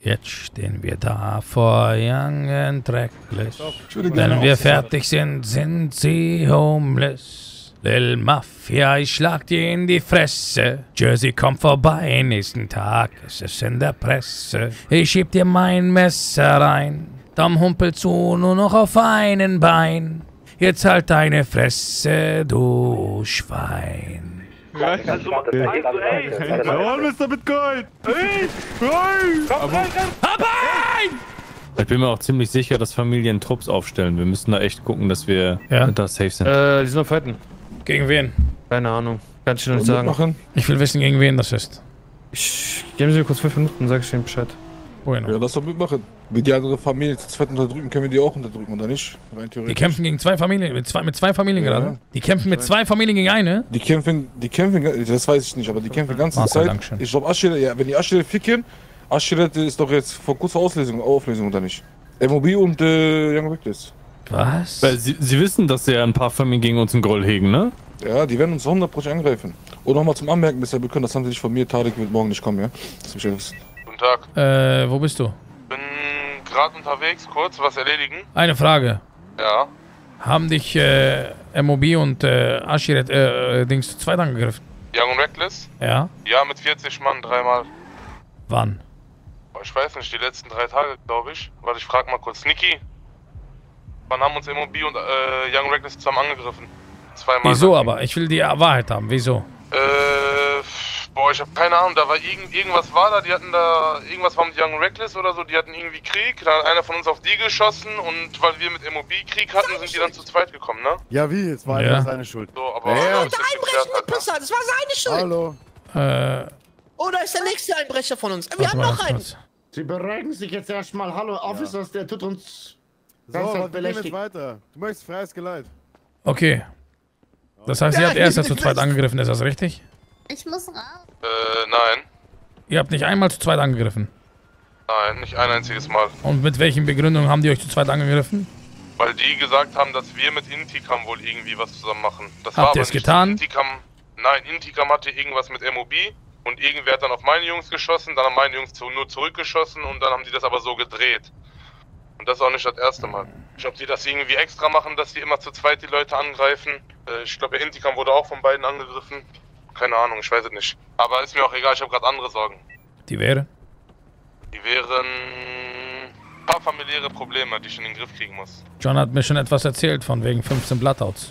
Jetzt stehen wir da vor Young and Reckless. Wenn wir fertig sind, sind sie homeless. Lil Mafia, ich schlag dir in die Fresse. Jersey kommt vorbei, nächsten Tag ist es in der Presse. Ich schieb dir mein Messer rein. Dom humpelt zu, nur noch auf einem Bein. Jetzt halt deine Fresse, du Schwein. Ja, Mr. Bitcoin! Hey! Komm rein! Ich bin mir auch ziemlich sicher, dass Familien Trupps aufstellen. Wir müssen da echt gucken, dass wir da safe sind. Die sind noch fighten. Gegen wen? Keine Ahnung. Kann ich dir noch nicht sagen. Ich will wissen, gegen wen das ist. Geben Sie mir kurz 5 Minuten, sag ich Ihnen Bescheid. Bueno. Ja, lass doch mitmachen. Wie die andere Familie zu zweit unterdrücken, können wir die auch unterdrücken, oder nicht? Rein theoretisch. Die kämpfen gegen zwei Familien, mit zwei Familien gerade. Die kämpfen mit zwei Familien gegen eine? Die kämpfen, das weiß ich nicht, aber die kämpfen die ganze Zeit. Dankeschön. Ich glaube, Aschire, ja, wenn die Aschire ficken, Aschire ist doch jetzt vor kurzer Auflösung, oder nicht? MOB und Young Reckless. Was? Weil Sie wissen, dass ja ein paar Familien gegen uns einen Groll hegen, ne? Ja, die werden uns 100% angreifen. Und nochmal zum Anmerken, Mr. Bitcoin, das haben sie nicht von mir, Tarek wird morgen nicht kommen, ja? Das ist Guten Tag. Wo bist du? Bin gerade unterwegs, kurz was erledigen. Eine Frage. Ja. Haben dich MOB und Ashiret Dings zu zweit angegriffen? Young und Reckless? Ja. Ja, mit 40 Mann, 3-mal. Wann? Ich weiß nicht, die letzten 3 Tage, glaube ich. Warte, ich frag mal kurz. Niki? Wann haben uns MOB und Young Reckless zusammen angegriffen? 2-mal. Wieso aber? Ich will die Wahrheit haben. Wieso? Boah, ich hab keine Ahnung, da war irgendwas war da, die hatten da, irgendwas war mit Young Reckless oder so, die hatten irgendwie Krieg, da hat einer von uns auf die geschossen und weil wir mit MOB Krieg hatten, sind die dann zu zweit gekommen, ne? Ja, wie? Es war einfach seine Schuld. So, aber Der einbrechende Pisser, das war seine Schuld. Hallo. Oder ist der nächste Einbrecher von uns? Wir haben noch einen. Sie beruhigen sich jetzt erstmal. Hallo, Officers, der tut uns so, wir gehen jetzt weiter. Du möchtest freies Geleit. Okay. Das heißt, ihr habt erst zu zweit angegriffen, ist das richtig? Ich muss raus. Nein. Ihr habt nicht einmal zu zweit angegriffen? Nein, nicht ein einziges Mal. Und mit welchen Begründungen haben die euch zu zweit angegriffen? Weil die gesagt haben, dass wir mit Intikam wohl irgendwie was zusammen machen. Das Habt ihr es getan? Nein, Intikam hatte irgendwas mit MOB und irgendwer hat dann auf meine Jungs geschossen, dann haben meine Jungs nur zurückgeschossen und dann haben die das aber so gedreht. Und das ist auch nicht das erste Mal. Ich ob die das irgendwie extra machen, dass die immer zu zweit die Leute angreifen. Ich glaube, der Intikam wurde auch von beiden angegriffen. Keine Ahnung, ich weiß es nicht. Aber ist mir auch egal, ich habe gerade andere Sorgen. Die wären? Die wären ein paar familiäre Probleme, die ich in den Griff kriegen muss. John hat mir schon etwas erzählt von wegen 15 Bloodouts.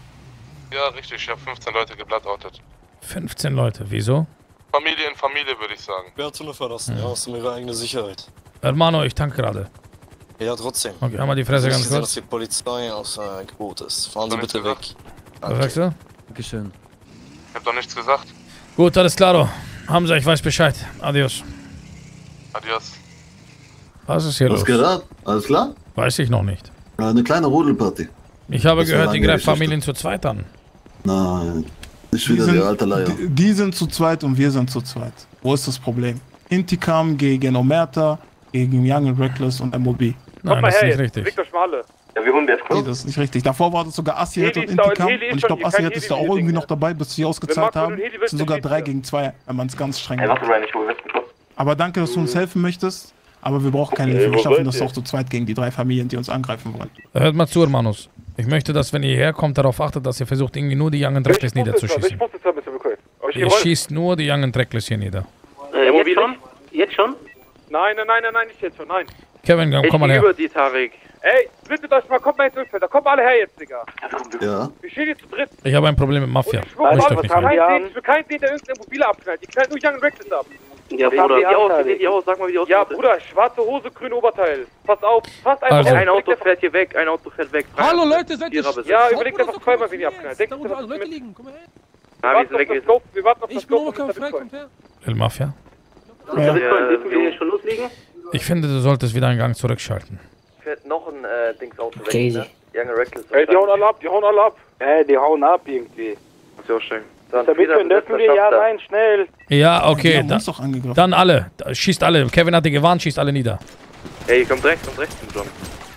Ja, richtig, ich habe 15 Leute gebloodoutet. 15 Leute, wieso? Familie in Familie, würde ich sagen. Zone verlassen, ja, aus ihrer eigenen Sicherheit. Hermano, ich tanke gerade. Ja, trotzdem. Okay, einmal die Fresse ganz kurz. dass die Polizei aus Gebot ist. Fahren Sie bitte weg. Was sagst du? Dankeschön. Ich hab doch nichts gesagt. Gut, alles klaro. Hamza, ich weiß Bescheid. Adios. Adios. Was ist hier los? Was geht ab? Alles klar? Weiß ich noch nicht. Eine kleine Rudelparty. Ich habe gehört, die greifen Familien zu zweit an. Nein, nicht wieder die alte Leier. Die sind zu zweit und wir sind zu zweit. Wo ist das Problem? Intikam gegen Omerta, gegen Young and Reckless und MOB. Nein, das ist nicht richtig. Victor Schmale. Ja, wir holen jetzt kurz. Nee, das ist nicht richtig. Davor war das sogar Assiet und Intikam. Und ich glaube, Assiet ist da auch irgendwie noch dabei, bis sie ausgezahlt haben. Es sind sogar 3 gegen 2, wenn man es ganz streng macht. Aber danke, dass du uns helfen möchtest. Aber wir brauchen keine Hilfe. Wir schaffen das auch zu zweit gegen die 3 Familien, die uns angreifen wollen. Hört mal zu, Hermanos. Ich möchte, dass, wenn ihr herkommt, darauf achtet, dass ihr versucht, irgendwie nur die Young and Reckless niederzuschießen. Ihr schießt nur die Young and Reckless hier nieder. Jetzt schon? Jetzt schon? Nein, nicht jetzt schon, nein. Kevin, komm mal her. Über die Tarek. Ey, splittet euch mal, kommt mal ins Ölfeld, da kommt alle her jetzt, Digga. Ja. Wir stehen hier zu dritt. Ich habe ein Problem mit Mafia. Ich will keinen sehen, der irgendeine Mobile abknallt. Die knallt nur Young and Reckless ab. Ja, Bruder, wie sehen die aus? Sag mal, wie die aussehen. Ja, Bruder, schwarze Hose, grüne Oberteil. Pass auf, passt einfach Also. auf. Ein Auto fährt hier weg, ein Auto fährt weg. Hallo Leute, seid ihr... Ja, überlegt einfach zweimal, wie die abknallt. Denkt ihr, was Leute liegen, komm her. Ja, wir sind weg. Wir warten auf das Ich bin Scope. aber frei, kommt her. El Mafia? Dürfen wir schon loslegen? Ich finde, du solltest wieder einen Gang zurückschalten. Fährt noch ein Dingsauto weg, Crazy. ne? Young and Reckless. Ey, die hauen alle ab, Die hauen ab irgendwie. Muss ich aussteigen. Damit dürfen wir ja rein, schnell. Ja, okay, Die haben uns doch angegriffen. dann alle. Schießt alle. Kevin hat die gewarnt, schießt alle nieder. Ey, kommt rechts, John.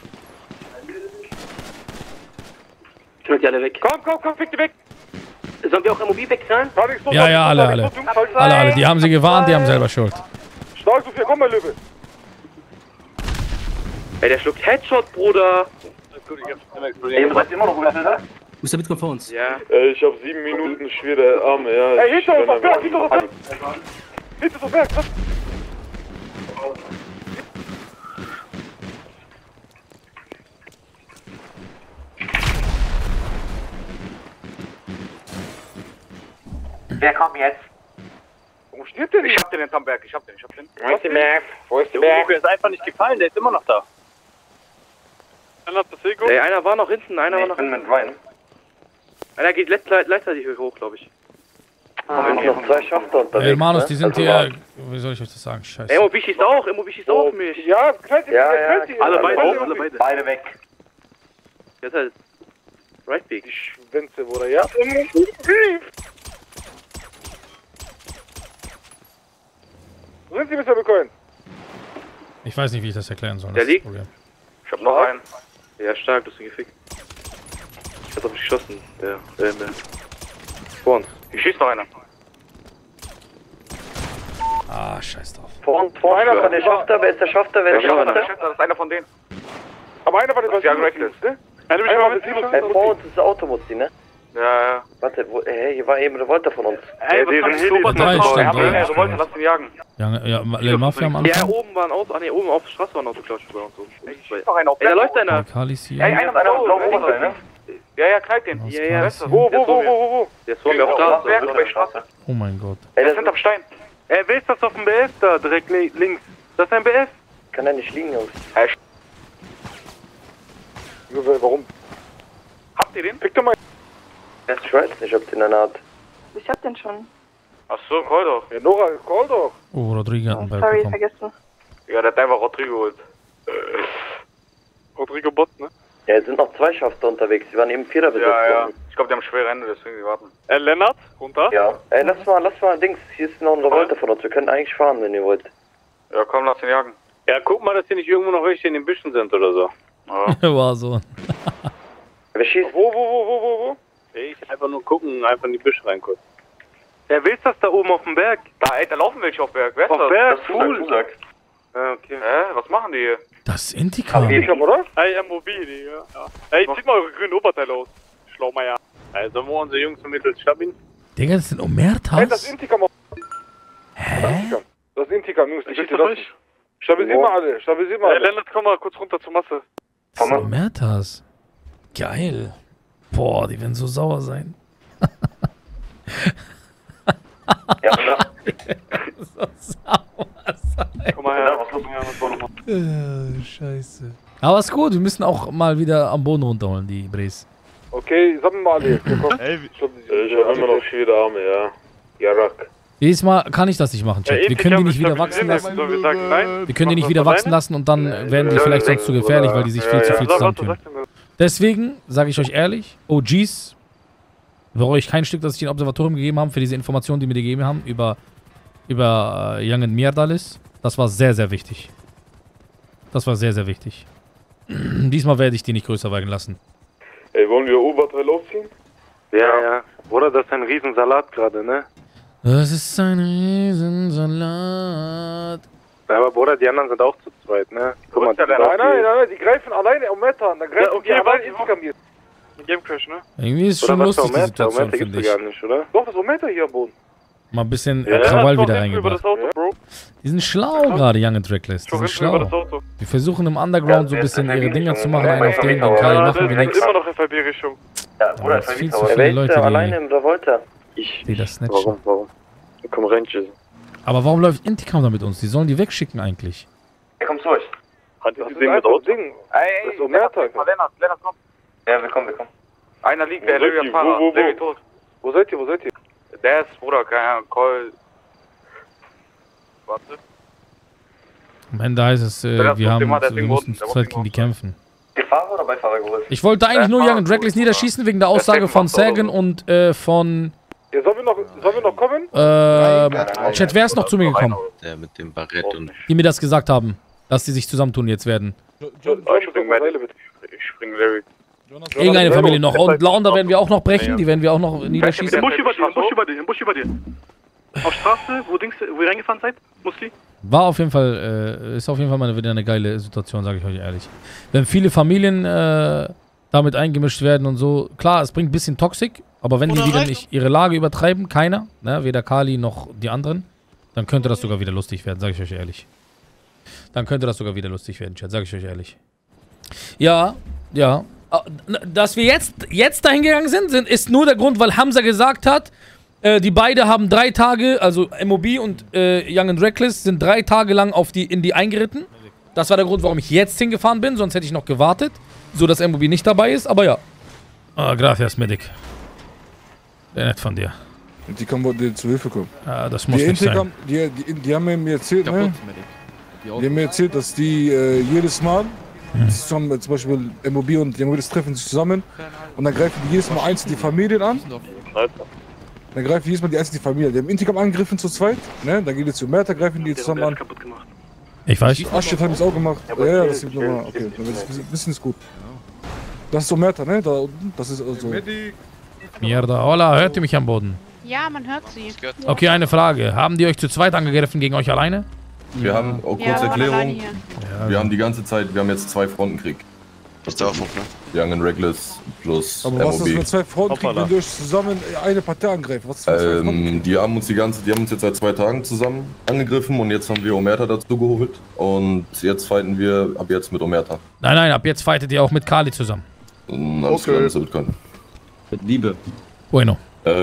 Knallt die alle weg. Komm, fick die weg. Sollen wir auch MOB wegknallen? Ja, alle. Alle. Die haben sie gewarnt, die haben selber Schuld. Stark, Sophia, komm mal, Löwe. Ey, der schluckt Headshot, Bruder. Ey, ihr seid immer noch oder? Wo ist der Bitcoin vor uns? Ja. Ich hab 7 Minuten schwere Arme, ja. Ey, hinter uns auf Berg, hinter uns auf Berg! Hinter uns auf Berg, was? Wer kommt jetzt? Wo steht der denn? Ich hab den hinterm Berg, ich hab den. Wo ist der Berg? Wo ist der Berg? Der ist einfach nicht gefallen, der ist immer noch da. Ey, einer war noch hinten, einer war noch hinten. mit Ryan. Einer geht gleichzeitig hoch, glaube ich. noch 2 Schafter unterwegs. Ey, Manus, die sind hier. Wie soll ich euch das sagen? Scheiße. Ey, MOB schießt auch auf mich. Ja, könnt ihr, Alle beide. Beide weg. Jetzt halt. Right Peak. Die Schwänze, Bruder, ja? Wo sind Sie, Mr. Bitcoin? Ich weiß nicht, wie ich das erklären soll. Der liegt? Ich hab noch einen. Ja, stark, du hast ihn gefickt. Ich hab auf mich geschossen, der. Vor uns. Hier schießt noch einer. Ah, scheiß drauf. Vor einer von der Schafter, wer ist der Schafter? Wer ist der Schafter? Das ist einer von denen. Aber einer von den ne? Vor uns ist das Auto, Musti, ne? Ja. Warte, hier war eben eine Volta von uns. Ey, was Drei ist stimmt, drei. so wollte, lass ihn jagen. Ja, Lil Mafia am Anfang. Ja, oben war ein Auto, oben auf der Straße war ein Auto, glaube ich, bei uns so. Ey, da läuft einer. Kalis hier. Ey, einer ist ne? Ja, knallt den. Ja. Wo? Der ist vor mir auf der Straße. Oh mein Gott. Ey, das sind am Stein. Ey, wer ist das auf dem BF da, direkt links? Das ist ein BF? Kann er nicht liegen, Jungs. Warum? Habt ihr den? Pick doch mal. Ich weiß nicht, ob den einer hat. Ich hab den schon. Achso, call doch. Ja, Nora, call doch. Oh, Rodrigo hat einen Ball Sorry, bekommen. vergessen. Ja, der hat einfach Rodrigo geholt. Rodrigo Bot, ne? Ja, jetzt sind noch 2 Schafter unterwegs. Die waren eben 4er besetzt. Ja. Ich glaube, die haben schwere Hände, deswegen die warten. Lennart, runter? Ja. Ey, lass mal, Dings. Hier ist noch ein Revolter von uns. Wir können eigentlich fahren, wenn ihr wollt. Ja, komm, lass ihn jagen. Ja, guck mal, dass hier nicht irgendwo noch welche in den Büschen sind oder so. War so. Wer schießt? Wo? Ich einfach nur gucken, einfach in die Büsche rein kurz. Ja, wer ist das da oben auf dem Berg? Da laufen welche auf Berg. Wer ist auf das? Berg, das cool. Ja, okay. Was machen die hier? Das ist Intikam. Oder? Hey, MOB, Digga. Ja. Ey, zieht mal eure grünen Oberteile aus. Schlaumeier. Ey, sollen wir unsere Jungs zum Mittels schlappen? Digga, das sind Omertas? Hey, das ist Intikam. Hä? Das ist Intikam, Jungs. Stabilisier mal alle. Ey, Lennart, komm mal kurz runter zur Masse. Das sind Omertas. Geil. Boah, die werden so sauer sein. So sauer sein. Komm mal her. Scheiße. Aber ist gut, wir müssen auch mal wieder am Boden runterholen, die Bres. Okay, sammeln wir alle. Ich hab immer noch schwere Arme, ja. Jarak. Jedes Mal kann ich das nicht machen, Chat. Wir können die nicht wieder wachsen lassen. Wir können die nicht wieder wachsen lassen und dann werden die vielleicht sonst zu gefährlich, weil die sich viel zu viel zusammentun. Deswegen sage ich euch ehrlich, OGs, bereue ich kein Stück, dass ich den Observatorium gegeben habe für diese Informationen, die mir die gegeben haben über Young and Mierdalis. Das war sehr, sehr wichtig. Das war sehr, sehr wichtig. Diesmal werde ich die nicht größer werden lassen. Ey, wollen wir Oberteil aufziehen? Ja. Bruder, das ist ein Riesensalat gerade, ne? Das ist ein Riesensalat. Aber Bruder, die anderen sind auch zu zweit, ne? Guck mal, nein, die greifen alleine um Meta an. Dann greifen die alleine Intikam hier. Game Crash, ne? Irgendwie ist schon lustig, die Situation, finde ich. Gar nicht, oder? Doch, das ist Ometa hier am Boden. Mal ein bisschen Krawall wieder reingebracht. Die sind schlau gerade, Young and Reckless. Die sind schlau. Die versuchen im Underground so ein bisschen ihre Dinger zu machen, einen auf den Kali machen wir nichts. Immer noch FIB-Richtung. Ja, Bruder, es viel zu viele Leute, die... alleine im Revolter. Die das snatchen. Warum? Komm rein, tschüss. Aber warum läuft Intikam da mit uns? Die sollen die wegschicken eigentlich. Wer kommt durch? Hat die Ding mit Auto? Ey, das ist Ometa. Lennart, komm. Ja, wir kommen. Einer liegt, der Larry am Fahrer. Larry tot. Wo seid ihr? Der ist, Bruder, keine Ahnung, Call. Warte. Am Ende heißt es, wir müssen zu zweit gegen die kämpfen. Die Fahrer oder Beifahrer geholt? Ich wollte eigentlich nur Young and Reckless niederschießen wegen der Aussage von Sagan und von... Ja, sollen wir noch kommen? Chat, wer ist noch zu mir gekommen? Der mit dem Barett und... Die mir das gesagt haben, dass die sich zusammentun jetzt werden. Ich spring Larry. Irgendeine Familie noch. Und Launder werden wir auch noch brechen, die werden wir auch noch niederschießen. Im Busch über dir. Auf Straße, wo ihr reingefahren seid, Musti? War auf jeden Fall, ist auf jeden Fall mal wieder eine geile Situation, sage ich euch ehrlich. Wenn viele Familien damit eingemischt werden und so, klar, es bringt ein bisschen Toxik, aber wenn die wieder nicht ihre Lage übertreiben, keiner, ne, weder Kali noch die anderen, dann könnte das sogar wieder lustig werden, sage ich euch ehrlich. Dann könnte das sogar wieder lustig werden, Chat, sage ich euch ehrlich. Ja, ja. Dass wir jetzt dahin gegangen sind, ist nur der Grund, weil Hamza gesagt hat, die beiden haben 3 Tage, also MOB und Young and Reckless sind 3 Tage lang in die eingeritten. Das war der Grund, warum ich jetzt hingefahren bin, sonst hätte ich noch gewartet, so dass MOB nicht dabei ist, aber ja. Ah, gracias, Medic. Sehr nett von dir. Die können dir zu Hilfe kommen. Ja, das muss nicht sein. Die haben mir erzählt, ne? Die haben mir erzählt, dass die jedes Mal, zusammen, zum Beispiel MOB und Young treffen sich zusammen und dann greifen die jedes Mal einzeln die Familien an. Dann greifen jedes Mal die einzelnen Familien. Die haben Intikam angegriffen zu zweit, ne? Dann geht es zu Merta, greifen die zusammen an. Ich weiß. Aschet haben es auch gemacht. Ja, das ist nochmal. Okay, wissen ist gut. Das ist so Merta, ne? Da unten. Das ist also. Mierda. Hola, hört ihr mich am Boden? Ja, man hört sie. Okay, eine Frage. Haben die euch zu zweit angegriffen gegen euch alleine? Wir haben, kurze Erklärung, wir haben die ganze Zeit, wir haben jetzt 2 Frontenkrieg. Das ist der Aufruf, ne? Young and Reckless plus aber was ist das für 2 Frontenkrieg, wenn ihr euch zusammen eine Partei angreift? Was ist das für die haben uns jetzt seit 2 Tagen zusammen angegriffen und jetzt haben wir Omerta dazu geholt und jetzt fighten wir ab jetzt mit Omerta. Nein, ab jetzt fightet ihr auch mit Kali zusammen. Alles klar, das wird können. Mit Liebe. Bueno.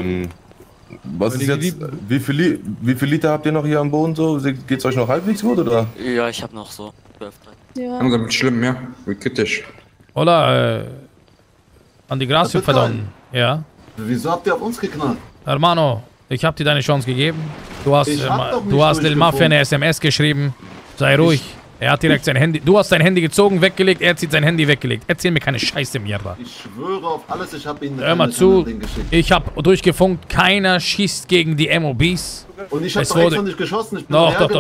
Was ist jetzt, wie viel Liter habt ihr noch hier am Boden so? Geht's euch noch halbwegs gut, oder? Ja, ich hab noch so 12, 13. Ja. Damit schlimm, ja. Wie kritisch. Hola, an die Gracio, pardon. Ja. Wieso habt ihr auf uns geknallt? Hermano, ich hab dir deine Chance gegeben. Du hast Lil Mafia eine SMS geschrieben. Sei ruhig. Er hat direkt sein Handy. Du hast sein Handy gezogen, weggelegt, er zieht sein Handy weggelegt. Erzähl mir keine Scheiße, Mierda. Ich schwöre auf alles, ich hab ihn. Hör mal zu, ich hab durchgefunkt, keiner schießt gegen die MOBs. Und ich hab doch extra nicht geschossen, ich bin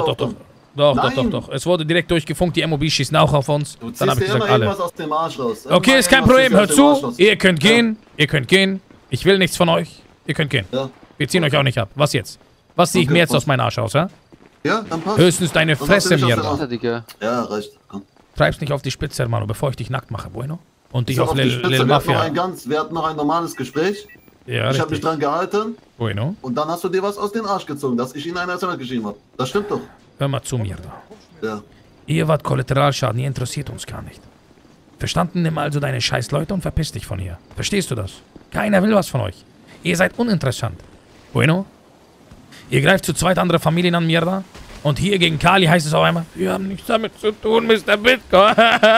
Doch. Es wurde direkt durchgefunkt, die MOBs schießen auch auf uns. Du ziehst dir immer irgendwas aus dem Arsch raus. Okay, ist kein Problem, hört zu. Ihr könnt gehen, Ich will nichts von euch. Ihr könnt gehen. Ja. Wir ziehen euch auch nicht ab. Was jetzt? Was ziehe ich mir jetzt aus meinem Arsch aus, ja? Ja, dann passt. Höchstens deine Fresse, Mierda. Ja, reicht. Treib's nicht auf die Spitze, Hermano, bevor ich dich nackt mache, bueno? Und dich auf Lil Mafia. Wir hatten noch ein normales Gespräch. Ja, ich habe mich dran gehalten. Bueno. Und dann hast du dir was aus den Arsch gezogen, dass ich Ihnen eine SMS geschrieben habe. Das stimmt doch. Hör mal zu, Mierda. Ja. Ihr wart Kollateralschaden, ihr interessiert uns gar nicht. Verstanden? Nimm also deine scheiß Leute und verpiss dich von hier. Verstehst du das? Keiner will was von euch. Ihr seid uninteressant. Bueno? Ihr greift zu zweit andere Familien an, Mierda. Und hier gegen Kali heißt es auf einmal, wir haben nichts damit zu tun, Mr. Bitcoin.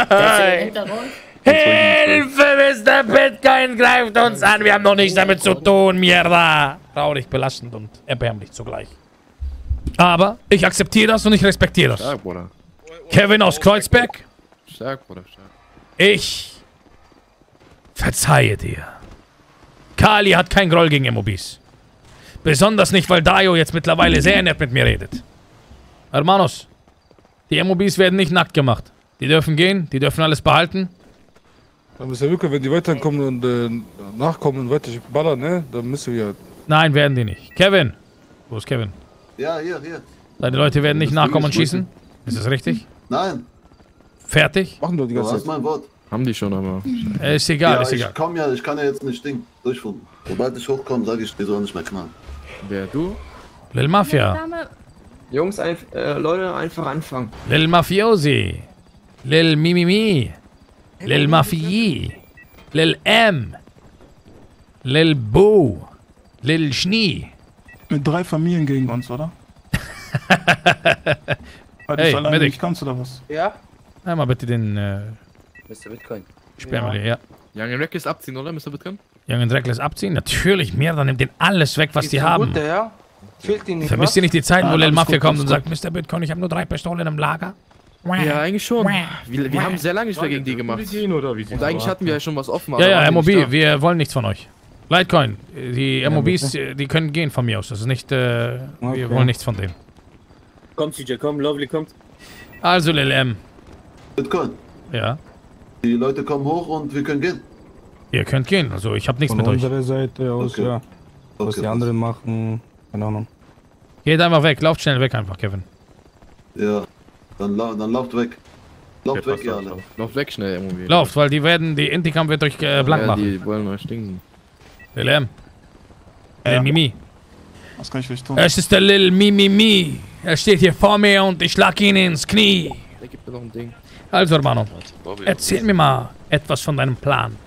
Hilfe, Mr. Bitcoin greift uns an, wir haben noch nichts damit zu tun, Mierda. Traurig, belastend und erbärmlich zugleich. Aber ich akzeptiere das und ich respektiere das. Stark, Bruder. Kevin aus Kreuzberg. Stark, Bruder, stark. Ich verzeihe dir. Kali hat kein Groll gegen MOBs. Besonders nicht, weil Dayo jetzt mittlerweile sehr nett mit mir redet. Hermanos, die MOBs werden nicht nackt gemacht. Die dürfen gehen, die dürfen alles behalten. Dann müssen wir wirklich, wenn die weiterkommen und nachkommen und weiter ballern, ne? Dann müssen wir... Nein, werden die nicht. Kevin! Wo ist Kevin? Ja, hier. Deine Leute werden nicht nachkommen und schießen? Ist das richtig? Nein. Fertig? Machen doch die ganze Zeit. Das ist mein Wort. Haben die schon, aber... Ist egal, ja, ist egal. Ich kann ja jetzt nicht durchfunden. Sobald ich hochkomme, sage ich, die sollen nicht mehr knallen. Wer, du? Lil Mafia. Jungs, Leute, einfach anfangen. Lil Mafiosi. Lil Mimimi. Lil Mafii. Lil M. Lil Bo. Lil Schnee. Mit 3 Familien gegen uns, oder? Hey, Medic. Kannst du da was? Ja? Einmal bitte den, Mr. Bitcoin. Sperrmüll, ja. Young and Reckless abziehen, oder, Mr. Bitcoin? Young and Reckless abziehen? Natürlich, mehr, dann nimmt den alles weg, was die haben. Gut, ja? Fehlt ihnen nicht Vermisst ihr nicht die Zeiten, wo Lil Mafia kommt und sagt, Mr. Bitcoin, ich habe nur 3 Pistolen im Lager? Ja, eigentlich schon. Wir haben sehr lange nicht mehr gegen die gemacht. Und eigentlich hatten wir ja schon was offen. Ja, MOB, wir wollen nichts von euch. Litecoin, die MOBs, die können gehen von mir aus. Das ist nicht, wir wollen nichts von denen. Kommt, CJ, komm, Lovely kommt. Also, Lil M. Bitcoin. Ja. Die Leute kommen hoch und wir können gehen. Ihr könnt gehen, also ich habe nichts mit euch. Von unserer Seite aus, ja. Was die anderen machen, keine Ahnung. Geht einfach weg, lauft schnell weg einfach, Kevin. Ja, dann lauft weg. Lauft weg, ihr alle. Lauft weg schnell, MOB. Lauft, weil die Intikam wird euch blank machen. Die wollen euch stinken. LM. Mimi. Was kann ich für dich tun? Es ist der Lil Mimimi. Er steht hier vor mir und ich schlag ihn ins Knie. Der gibt mir noch ein Ding. Also, Hermano, erzähl mir mal etwas von deinem Plan.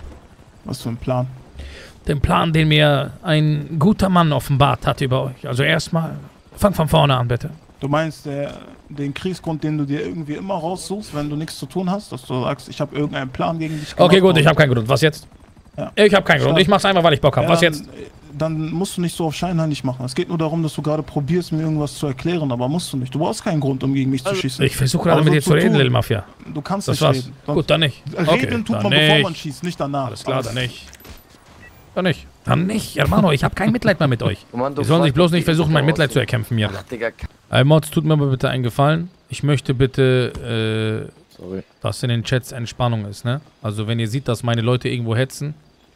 Was für ein Plan? Den Plan, den mir ein guter Mann offenbart hat über euch. Also erstmal, fang von vorne an, bitte. Du meinst den Kriegsgrund, den du dir irgendwie immer raussuchst, wenn du nichts zu tun hast? Dass du sagst, ich habe irgendeinen Plan gegen dich gemacht? Okay, gut, ich habe keinen Grund. Was jetzt? Ja. Ich habe keinen Grund. Ich mach's einfach, weil ich Bock habe. Was jetzt? Dann musst du nicht so auf scheinheilig machen. Es geht nur darum, dass du gerade probierst, mir irgendwas zu erklären, aber musst du nicht. Du brauchst keinen Grund, um gegen mich zu schießen. Ich versuche gerade mit dir zu reden, Lil Mafia. Du kannst das nicht reden. Gut, dann nicht. Reden tut man, bevor man schießt, nicht danach. Alles klar, dann nicht. Dann nicht. Dann nicht, Hermano, ich habe kein Mitleid mehr mit euch. Die sollen sich bloß nicht versuchen, mein Mitleid zu erkämpfen, mir. Mods, tut mir aber bitte einen Gefallen. Ich möchte bitte, dass in den Chats Entspannung ist, ne? Also wenn ihr seht, dass meine Leute irgendwo hetzen,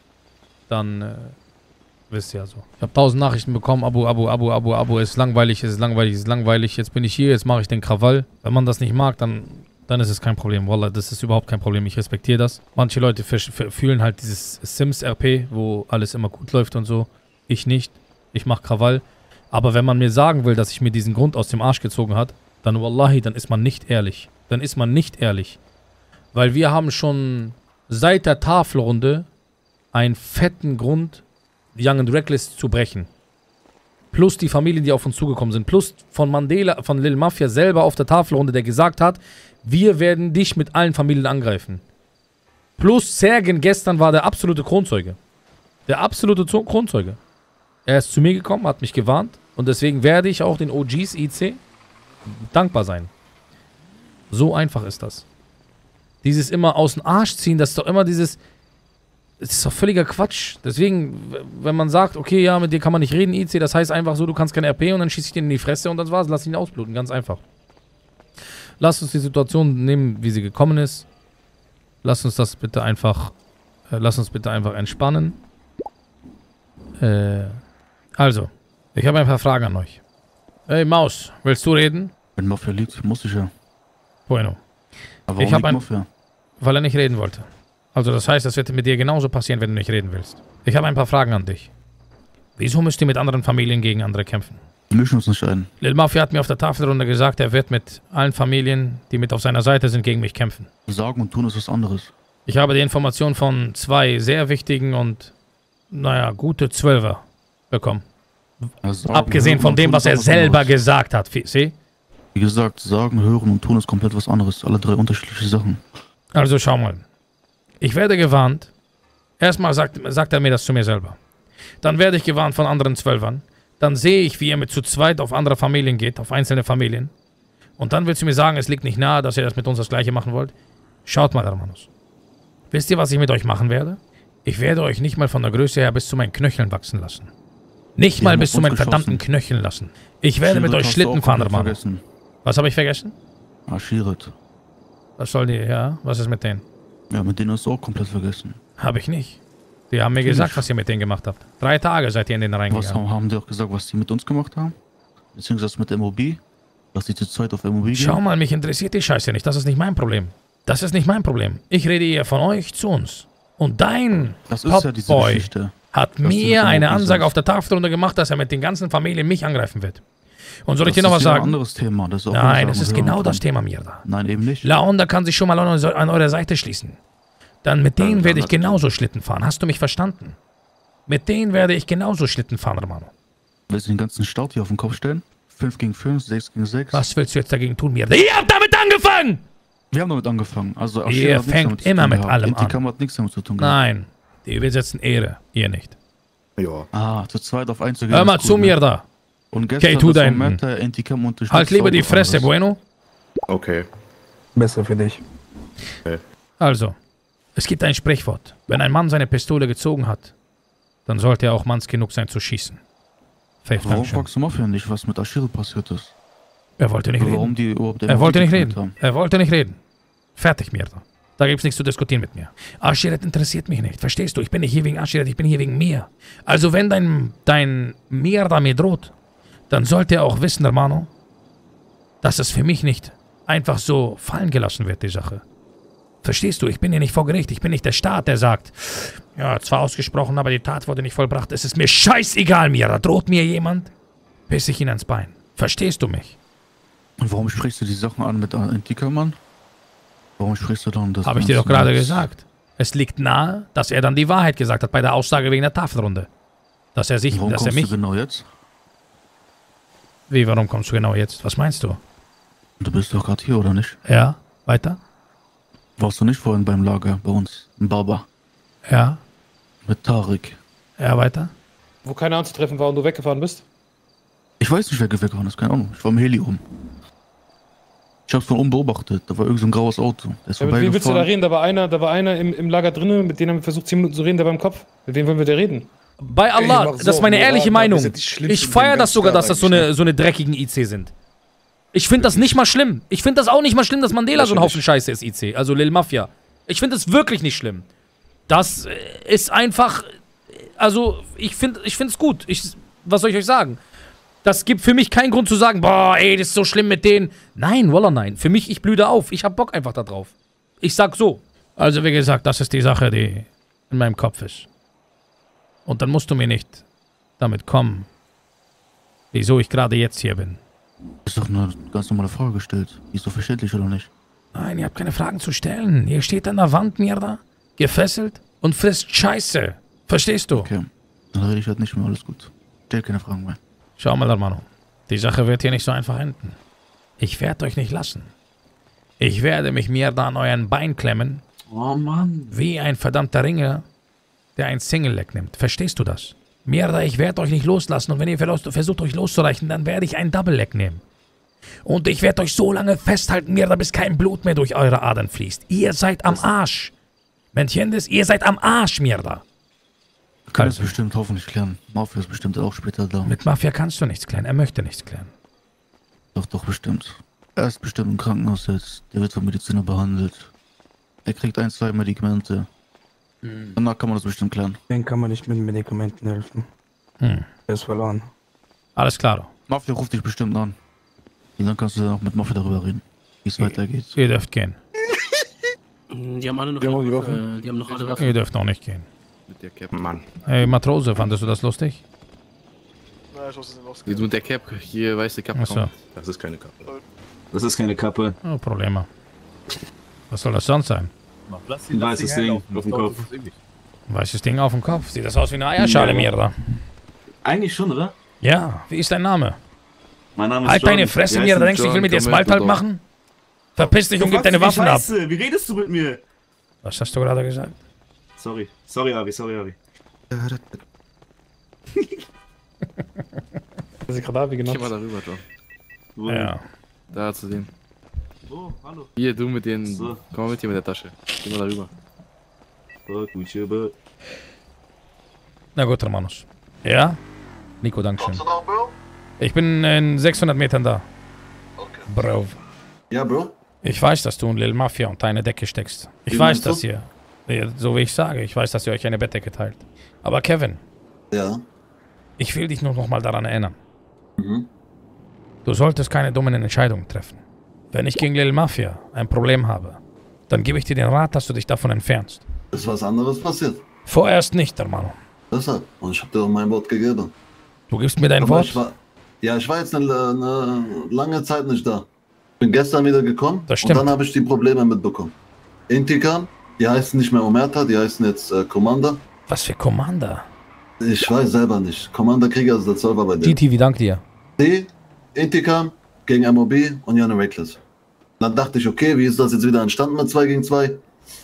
dann wisst ihr ja so. Ich habe 1000 Nachrichten bekommen, Abo, ist langweilig, ist langweilig, ist langweilig. Jetzt bin ich hier, jetzt mache ich den Krawall. Wenn man das nicht mag, dann ist es kein Problem. Wallah, das ist überhaupt kein Problem. Ich respektiere das. Manche Leute fühlen halt dieses Sims-RP, wo alles immer gut läuft und so. Ich nicht. Ich mache Krawall. Aber wenn man mir sagen will, dass ich mir diesen Grund aus dem Arsch gezogen hat, dann Wallahi, dann ist man nicht ehrlich. Dann ist man nicht ehrlich. Weil wir haben schon seit der Tafelrunde einen fetten Grund, Young and Reckless zu brechen. Plus die Familien, die auf uns zugekommen sind. Plus von Mandela, von Lil Mafia selber auf der Tafelrunde, der gesagt hat, wir werden dich mit allen Familien angreifen. Plus Sergen gestern war der absolute Kronzeuge. Der absolute Kronzeuge. Er ist zu mir gekommen, hat mich gewarnt. Und deswegen werde ich auch den OGs IC dankbar sein. So einfach ist das. Dieses immer aus dem Arsch ziehen, das ist doch immer dieses... Das ist doch völliger Quatsch. Deswegen, wenn man sagt, okay, ja, mit dir kann man nicht reden, IC, das heißt einfach so, du kannst kein RP und dann schieße ich den in die Fresse und das war's. Lass ihn ausbluten, ganz einfach. Lass uns die Situation nehmen, wie sie gekommen ist. Lass uns das bitte einfach, entspannen. Also, ich habe ein paar Fragen an euch. Hey Maus, willst du reden? Wenn Mafia liegt, muss ich ja. Bueno. Aber warum liegt Mafia? Weil er nicht reden wollte. Also das heißt, das wird mit dir genauso passieren, wenn du nicht reden willst. Ich habe ein paar Fragen an dich. Wieso müsst ihr mit anderen Familien gegen andere kämpfen? Wir mischen uns nicht ein. Lil Mafia hat mir auf der Tafelrunde gesagt, er wird mit allen Familien, die mit auf seiner Seite sind, gegen mich kämpfen. Sagen und tun ist was anderes. Ich habe die Information von 2 sehr wichtigen und, naja, gute 12er bekommen. Ja, sagen, abgesehen von dem, was er selber gesagt hat. Sieh? Wie gesagt, sagen, hören und tun ist komplett was anderes. Alle 3 unterschiedliche Sachen. Also schau mal. Ich werde gewarnt. Erstmal sagt er mir das zu mir selber. Dann werde ich gewarnt von anderen 12ern. Dann sehe ich, wie er mit zu zweit auf andere Familien geht, auf einzelne Familien. Und dann willst du mir sagen, es liegt nicht nahe, dass ihr das mit uns das Gleiche machen wollt? Schaut mal, Hermanos. Wisst ihr, was ich mit euch machen werde? Ich werde euch nicht mal von der Größe her bis zu meinen Knöcheln wachsen lassen. Nicht mal bis zu meinen verdammten Knöcheln lassen. Ich werde mit euch Schlitten fahren, Hermanos. Was habe ich vergessen? Aschiret. Was soll die, ja? Was ist mit denen? Ja, mit denen hast du auch komplett vergessen. Habe ich nicht. Die haben mir gesagt, was ihr mit denen gemacht habt. 3 Tage seid ihr in den reingegangen. Was haben die auch gesagt, was die mit uns gemacht haben? Beziehungsweise mit MOB? Dass die zu zweit auf MOB gehen? Schau mal, mich interessiert die Scheiße nicht. Das ist nicht mein Problem. Das ist nicht mein Problem. Ich rede hier von euch zu uns. Und dein Popboy hat mir eine Ansage auf der Tafelrunde gemacht, dass er mit den ganzen Familien mich angreifen wird. Und soll ich dir noch was sagen? Das ist ein anderes Thema. Das ist auch nein, das ist genau das Thema, Mirda. Nein, eben nicht. Laonda kann sich schon mal an eurer Seite schließen. Dann mit denen werde ich genauso Schlitten fahren. Hast du mich verstanden? Mit denen werde ich genauso Schlitten fahren, Romano. Willst du den ganzen Start hier auf den Kopf stellen? 5 gegen 5, 6 gegen 6. Was willst du jetzt dagegen tun, Mirda? Ihr habt damit angefangen! Wir haben damit angefangen. Also ihr fängt immer mit allem an. Intikam hat nichts damit zu tun gehabt. Nein, die übersetzen Ehre. Ihr nicht. Ja. Ah, zu zweit auf 1 zu gehen. Hör mal zu, Mirda. Und gestern okay, da hinten. Halt lieber die Fresse, Bueno. Okay. Besser für dich. Okay. Also, es gibt ein Sprichwort. Wenn ein Mann seine Pistole gezogen hat, dann sollte er auch manns genug sein zu schießen. Warum fragst du Mafia nicht, was mit Ashiro passiert ist? Er wollte nicht warum reden. Die überhaupt er wollte nicht reden. Haben. Er wollte nicht reden. Fertig, Mirda. Da gibt's nichts zu diskutieren mit mir. Ashiret interessiert mich nicht. Verstehst du? Ich bin nicht hier wegen Ashiret, ich bin hier wegen mir. Also wenn dein Mirda mir droht, dann sollte er auch wissen, Hermano, dass es für mich nicht einfach so fallen gelassen wird, die Sache. Verstehst du? Ich bin hier nicht vor Gericht. Ich bin nicht der Staat, der sagt, ja, zwar ausgesprochen, aber die Tat wurde nicht vollbracht. Es ist mir scheißegal, Mira. Droht mir jemand, piss ich ihn ans Bein. Verstehst du mich? Und warum sprichst du die Sachen an mit Antika, Mann? Warum sprichst du dann das? Habe ich dir doch gerade gesagt. Es liegt nahe, dass er dann die Wahrheit gesagt hat bei der Aussage wegen der Tafelrunde. Dass er sich, warum dass er mich... Du genau jetzt? Wie, warum kommst du genau jetzt? Was meinst du? Du bist doch gerade hier, oder nicht? Ja, weiter? Warst du nicht vorhin beim Lager bei uns, in Baba? Ja. Mit Tarek. Ja, weiter? Wo keiner anzutreffen war und du weggefahren bist? Ich weiß nicht, wer weggefahren ist, keine Ahnung. Ich war im Heli oben. Ich hab's von oben beobachtet, da war irgend so ein graues Auto. Mit wem willst du da reden? Da war einer im Lager drinnen, mit dem haben wir versucht 10 Minuten zu reden, der war im Kopf. Mit wem wollen wir da reden? Bei Allah, das ist meine ehrliche Meinung. Ich feiere das sogar, dass das so eine dreckigen IC sind. Ich finde das nicht mal schlimm. Ich finde das auch nicht mal schlimm, dass Mandela so ein Haufen Scheiße ist, IC. Also Lil Mafia. Ich finde das wirklich nicht schlimm. Das ist einfach... Also, ich finde es gut. Was soll ich euch sagen? Das gibt für mich keinen Grund zu sagen, boah, ey, das ist so schlimm mit denen. Nein, wallah, nein. Für mich, ich blühe da auf. Ich hab Bock einfach da drauf. Ich sag so. Also, wie gesagt, das ist die Sache, die in meinem Kopf ist. Und dann musst du mir nicht damit kommen, wieso ich gerade jetzt hier bin. Ist doch eine ganz normale Frage gestellt. Ist doch verständlich, oder nicht? Nein, ihr habt keine Fragen zu stellen. Ihr steht an der Wand, Mierda, gefesselt und frisst Scheiße. Verstehst du? Okay, dann rede ich halt nicht mehr, alles gut. Stell keine Fragen mehr. Schau mal, Hermano. Die Sache wird hier nicht so einfach enden. Ich werde euch nicht lassen. Ich werde mich Mierda an euren Bein klemmen. Oh Mann. Wie ein verdammter Ringer, der ein Single-Leg nimmt. Verstehst du das? Mierda, ich werde euch nicht loslassen und wenn ihr versucht euch loszureichen, dann werde ich ein Double-Leg nehmen. Und ich werde euch so lange festhalten, Mierda, bis kein Blut mehr durch eure Adern fließt. Ihr seid am Arsch. Mentiendes, ihr seid am Arsch, Mierda. Wir können es bestimmt hoffentlich klären. Mafia ist bestimmt auch später da. Mit Mafia kannst du nichts klären. Er möchte nichts klären. Doch, bestimmt. Er ist bestimmt im Krankenhaus jetzt. Der wird vom Mediziner behandelt. Er kriegt 1, 2 Medikamente. Danach kann man das bestimmt klären. Den kann man nicht mit Medikamenten helfen. Er ist verloren. Alles klar. Mafia ruft dich bestimmt an. Und dann kannst du dann auch mit Mafia darüber reden, wie es weitergeht. Ihr dürft gehen. Die haben alle noch die Waffen. Die haben noch alle Waffen. Ihr dürft noch nicht gehen. Mit der Cap. Mann. Hey, Matrose, fandest du das lustig? Nein, ich wusste nicht los. Mit der Cap. Hier weiße Kappe. Achso. Das ist keine Kappe. Das ist keine Kappe. Oh, Probleme. Was soll das sonst sein? Ein weißes Ding auf dem Kopf. Ein weißes Ding auf dem Kopf? Sieht das aus wie eine Eierschale, Mierda? Eigentlich schon, oder? Ja, wie ist dein Name? Mein Name ist Halt deine Fresse, Mierda. Denkst du, ich will mit dir Smalltalk machen? Verpiss dich und gib deine Waffen ab. Wie redest du mit mir? Was hast du gerade gesagt? Sorry, Ari. Das ist gerade Abi genannt. Geh mal darüber, John. Ja. Da zu dem. Oh, hallo. Hier, du mit den... So. Komm mal mit hier mit der Tasche. Geh mal darüber. Na gut, Hermanos. Ja? Nico, dankeschön. Ich bin in 600 Metern da. Okay. Bro. Ja, Bro? Ich weiß, dass du in Lil Mafia unter eine Decke steckst. Ich weiß, dass ihr... So wie ich sage, ich weiß, dass ihr euch eine Bettdecke teilt. Aber Kevin. Ja? Ich will dich nur noch mal daran erinnern. Du solltest keine dummen Entscheidungen treffen. Wenn ich gegen Lil Mafia ein Problem habe, dann gebe ich dir den Rat, dass du dich davon entfernst. Ist was anderes passiert? Vorerst nicht, Hermano. Deshalb. Und ich habe dir mein Wort gegeben. Du gibst mir dein Wort? Ich war jetzt eine lange Zeit nicht da. Bin gestern wieder gekommen. Das stimmt. Und dann habe ich die Probleme mitbekommen. Intikan, die heißen nicht mehr Omerta, die heißen jetzt Commander. Was für Commander? Ich weiß selber nicht. Commander Krieger ist der Server bei denen. GT, wie dank dir? Intikan gegen MOB und Yana Reckless. Dann dachte ich, okay, wie ist das jetzt wieder entstanden mit 2 gegen 2?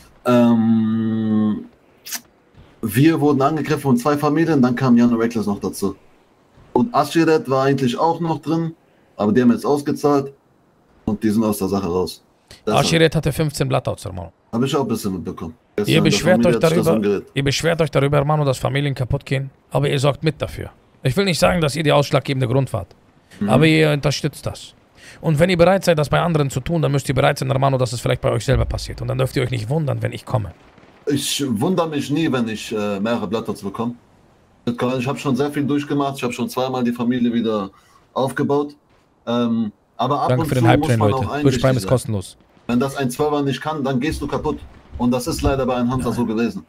Wir wurden angegriffen von 2 Familien, dann kam Yana Reckless noch dazu. Und Ashiret war eigentlich auch noch drin, aber die haben jetzt ausgezahlt und die sind aus der Sache raus. Ashiret hatte 15 Bloodouts, Hermano. Habe ich auch ein bisschen mitbekommen. Ihr beschwert euch darüber, Hermano, dass Familien kaputt gehen, aber ihr sorgt mit dafür. Ich will nicht sagen, dass ihr der ausschlaggebende Grund wart, aber ihr unterstützt das. Und wenn ihr bereit seid, das bei anderen zu tun, dann müsst ihr bereit sein, Hermano, dass es vielleicht bei euch selber passiert. Und dann dürft ihr euch nicht wundern, wenn ich komme. Ich wundere mich nie, wenn ich mehrere Bloodouts bekomme. Ich habe schon sehr viel durchgemacht. Ich habe schon 2-mal die Familie wieder aufgebaut. Aber ab Danke und für den zu Hype-Train, muss man Leute. auch Durchspeiben ist sein. kostenlos. Wenn das ein 12er nicht kann, dann gehst du kaputt. Und das ist leider bei einem Hunter so gewesen.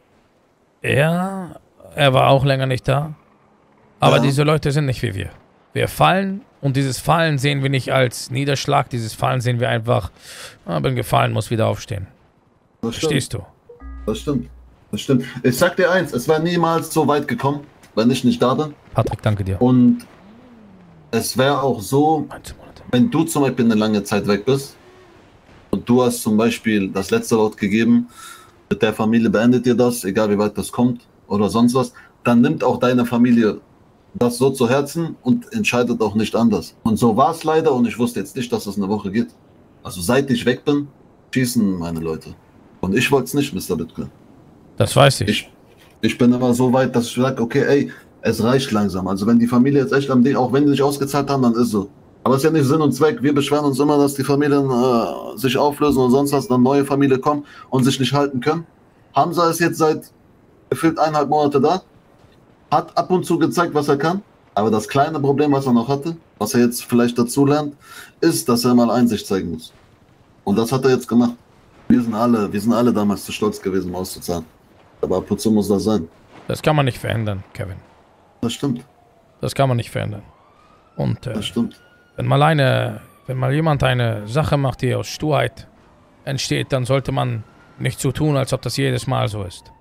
Ja, er war auch länger nicht da. Aber diese Leute sind nicht wie wir. Wir fallen und dieses Fallen sehen wir nicht als Niederschlag. Dieses Fallen sehen wir einfach, bin gefallen, muss wieder aufstehen. Verstehst du? Das stimmt. Das stimmt. Ich sag dir eins, es wäre niemals so weit gekommen, wenn ich nicht da bin. Patrick, danke dir. Und es wäre auch so, wenn du zum Beispiel eine lange Zeit weg bist und du hast zum Beispiel das letzte Wort gegeben, mit der Familie beendet ihr das, egal wie weit das kommt oder sonst was, dann nimmt auch deine Familie das so zu Herzen und entscheidet auch nicht anders. Und so war es leider und ich wusste jetzt nicht, dass es eine Woche geht. Also seit ich weg bin, schießen meine Leute. Und ich wollte es nicht, Mr. Bitcoin. Das weiß ich. Ich bin aber so weit, dass ich sage, okay, ey, es reicht langsam. Also wenn die Familie jetzt echt am Ding, auch wenn die nicht ausgezahlt haben, dann ist so. Aber es ist ja nicht Sinn und Zweck. Wir beschweren uns immer, dass die Familien sich auflösen und sonst was, dann neue Familie kommen und sich nicht halten können. Hamza ist jetzt seit gefühlt 1,5 Monate da. Hat ab und zu gezeigt, was er kann. Aber das kleine Problem, was er noch hatte, was er jetzt vielleicht dazu lernt, ist, dass er mal Einsicht zeigen muss. Und das hat er jetzt gemacht. Wir sind alle damals zu stolz gewesen, um auszuzahlen. Aber ab und zu muss das sein. Das kann man nicht verändern, Kevin. Das stimmt. Das kann man nicht verändern. Und das stimmt. Wenn mal jemand eine Sache macht, die aus Sturheit entsteht, dann sollte man nicht so tun, als ob das jedes Mal so ist.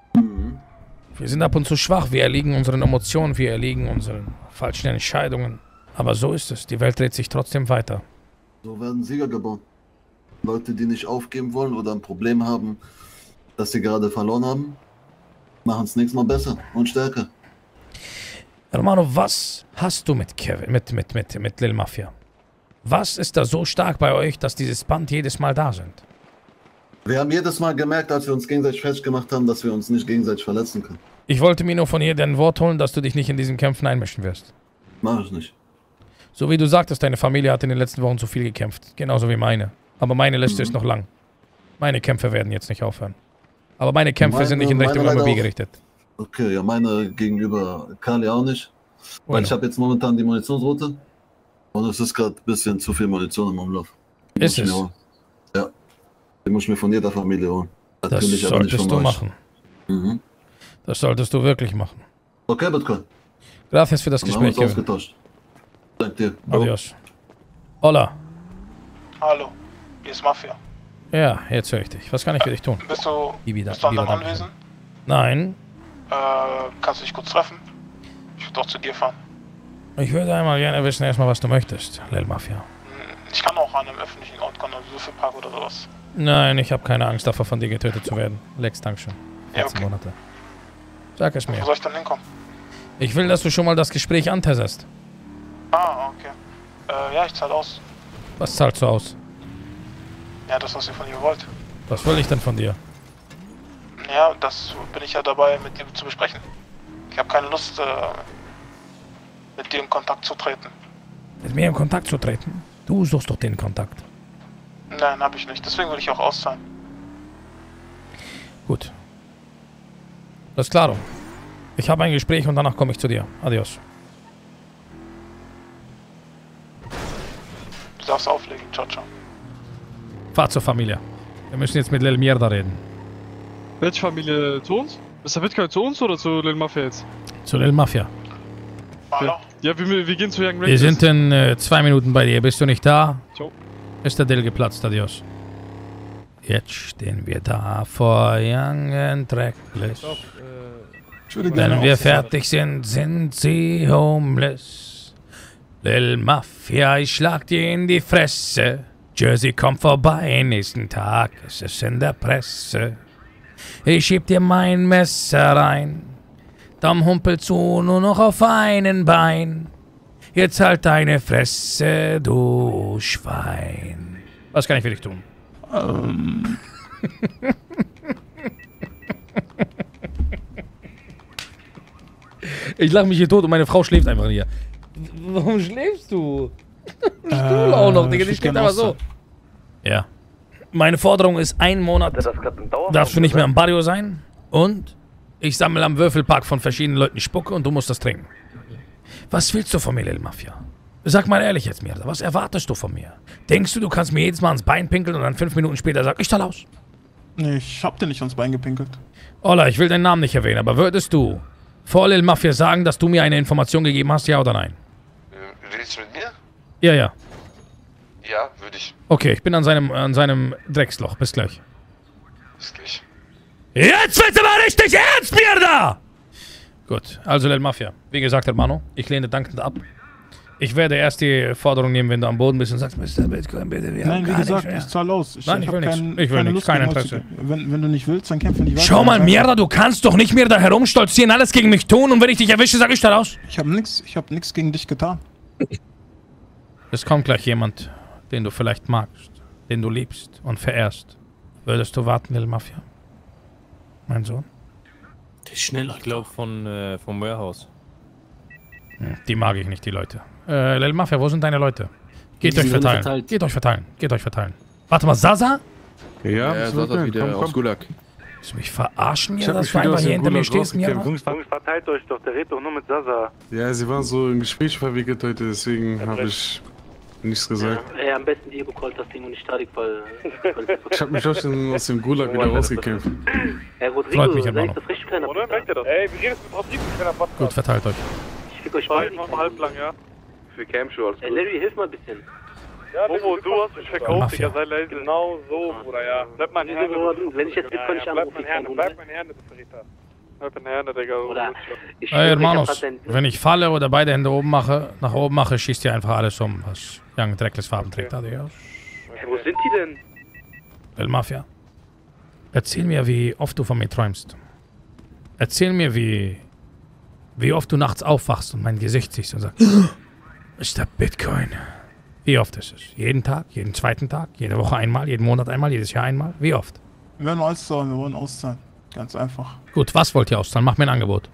Wir sind ab und zu schwach, wir erliegen unseren Emotionen, wir erliegen unseren falschen Entscheidungen. Aber so ist es, die Welt dreht sich trotzdem weiter. So werden Sieger geboren. Leute, die nicht aufgeben wollen oder ein Problem haben, dass sie gerade verloren haben, machen es nächstes Mal besser und stärker. Romano, was hast du mit Kevin, mit Lil Mafia? Was ist da so stark bei euch, dass dieses Band jedes Mal da sind? Wir haben jedes Mal gemerkt, als wir uns gegenseitig festgemacht haben, dass wir uns nicht gegenseitig verletzen können. Ich wollte mir nur von hier dein Wort holen, dass du dich nicht in diesen Kämpfen einmischen wirst. Mach ich nicht. So wie du sagtest, deine Familie hat in den letzten Wochen zu viel gekämpft. Genauso wie meine. Aber meine Liste ist noch lang. Meine Kämpfe werden jetzt nicht aufhören. Aber meine Kämpfe sind nicht in Richtung MLB gerichtet. Okay, ja, meine gegenüber Kali auch nicht. Weil ich habe jetzt momentan die Munitionsroute. Und es ist gerade ein bisschen zu viel Munition im Umlauf. Ist es? Ja. Die muss ich mir von jeder Familie holen. Das solltest du machen. Das solltest du wirklich machen. Okay, Bitcoin. Gracias für das Gespräch, Kevin. Ausgetauscht. Danke dir. Adios. Hola. Hallo, hier ist Mafia. Ja, jetzt höre ich dich. Was kann ich für dich tun? Bist du an deinem Anwesen? Nein. Kannst du dich kurz treffen? Ich würde doch zu dir fahren. Ich würde einmal gerne wissen, erstmal, was du möchtest, Lil Mafia. Ich kann auch an einem öffentlichen Ort kommen, also Würfelpark oder sowas. Nein, ich habe keine Angst davor, von dir getötet zu werden. Lex, Dankeschön. 14 Monate. Sag es mir. Wo soll ich dann hinkommen? Ich will, dass du schon mal das Gespräch antesserst. Ah, okay. Ja, ich zahle aus. Was zahlst du aus? Ja, das, was ihr von ihr wollt. Was will ich denn von dir? Ja, das bin ich ja dabei, mit dir zu besprechen. Ich habe keine Lust, mit dir in Kontakt zu treten. Mit mir in Kontakt zu treten? Du suchst doch den Kontakt. Nein, habe ich nicht. Deswegen will ich auch auszahlen. Gut. Das ist klar. Ich habe ein Gespräch und danach komme ich zu dir. Adios. Du darfst auflegen. Ciao, ciao. Fahr zur Familie. Wir müssen jetzt mit Lil Mierda reden. Welche Familie? Zu uns? Ist der Bitcoin zu uns oder zu Lil Mafia jetzt? Zu Lil Mafia. Hallo? Ja, wir gehen zu Young Reckless. Wir sind in 2 Minuten bei dir. Bist du nicht da? Ciao. Ist der Deal geplatzt, adios. Jetzt stehen wir da vor Young and Reckless. Wenn wir fertig sind, sind sie homeless. Lil Mafia, ich schlag dir in die Fresse. Jersey kommt vorbei, nächsten Tag ist es in der Presse. Ich schieb dir mein Messer rein. Dom humpelt zu nur noch auf einem Bein. Jetzt halt deine Fresse, du Schwein. Was kann ich für dich tun? Ich lache mich hier tot und meine Frau schläft einfach hier. Warum schläfst du? Stuhl auch noch, Digga, die steht aber so. Ja. Meine Forderung ist 1 Monat. Darfst du nicht mehr am Barrio sein? Und ich sammle am Würfelpark von verschiedenen Leuten Spucke und du musst das trinken. Was willst du von mir, Lil Mafia? Sag mal ehrlich jetzt, Mirda, was erwartest du von mir? Denkst du, du kannst mir jedes Mal ans Bein pinkeln und dann 5 Minuten später sag ich zahl aus? Nee, ich hab dir nicht ans Bein gepinkelt. Ola, ich will deinen Namen nicht erwähnen, aber würdest du vor Lil Mafia sagen, dass du mir eine Information gegeben hast, ja oder nein? Redest du mit mir? Ja, ja. Ja, würde ich. Okay, ich bin an seinem Drecksloch. Bis gleich. Bis gleich. Jetzt wird's aber richtig ernst, Mirda! Gut, also Lil Mafia. Wie gesagt, Hermano, ich lehne dankend ab. Ich werde erst die Forderung nehmen, wenn du am Boden bist und sagst, Mr. Bitcoin, bitte, wir Nein, wie gesagt, ich zahl aus. Nein, ich will nichts. Ich will nichts, kein Interesse. Wenn du nicht willst, dann kämpfen die weiter. Schau mal, Mirda, du kannst doch nicht mehr da herumstolzieren, alles gegen mich tun und wenn ich dich erwische, sag ich da raus. Ich hab nix gegen dich getan. Es kommt gleich jemand, den du vielleicht magst, den du liebst und verehrst. Würdest du warten, Lil Mafia? Mein Sohn? Der ist schneller. Ich glaube vom Warehouse. Die mag ich nicht, die Leute. Lil Mafia, wo sind deine Leute? Geht euch verteilen. Geht euch verteilen. Geht euch verteilen. Warte mal, Sasa? Ja, Sasa wieder aus Gulag. Willst du mich verarschen hier, dass du einfach hier hinter mir stehst? Jungs, verteilt euch doch, der redet doch nur mit Sasa. Ja, sie waren so im Gespräch verwickelt heute, deswegen habe ich nichts gesagt. Ja, am besten Diego callt das Ding und nicht Tarik, weil... Ich habe mich auch schon aus dem Gulag wieder rausgekämpft. Freut mich immer noch. Oder? Merkt ihr das? Ey, wie redest du mit Rodrigo, kleiner Bastard? Gut, verteilt euch. Ich fick euch beide. Noch halblang, ja. Für Camshow, alles gut. Larry, hilf mal ein bisschen. Ja, Bobo, du hast mich verkauft, Digga, sei leise. Genau so, Bruder, ja. Bleib mein Herr. Wenn ich jetzt Bitcoin nicht anrufe, bleib mein Herr, du Verräter. Bleib mein Herr, Digga. Oder Ey, Hermanos, wenn ich falle oder beide Hände nach oben mache, schießt ihr einfach alles um, was Young Dreckless Farben trägt. Adios. Hey, wo sind die denn? Lil Mafia. Erzähl mir, wie oft du von mir träumst. Erzähl mir, wie oft du nachts aufwachst und mein Gesicht siehst und sagst, Mr. Bitcoin. Wie oft ist es? Jeden Tag? Jeden zweiten Tag? Jede Woche einmal? Jeden Monat einmal? Jedes Jahr einmal? Wie oft? Wir werden auszahlen, wir wollen auszahlen. Ganz einfach. Gut, was wollt ihr auszahlen? Macht mir ein Angebot.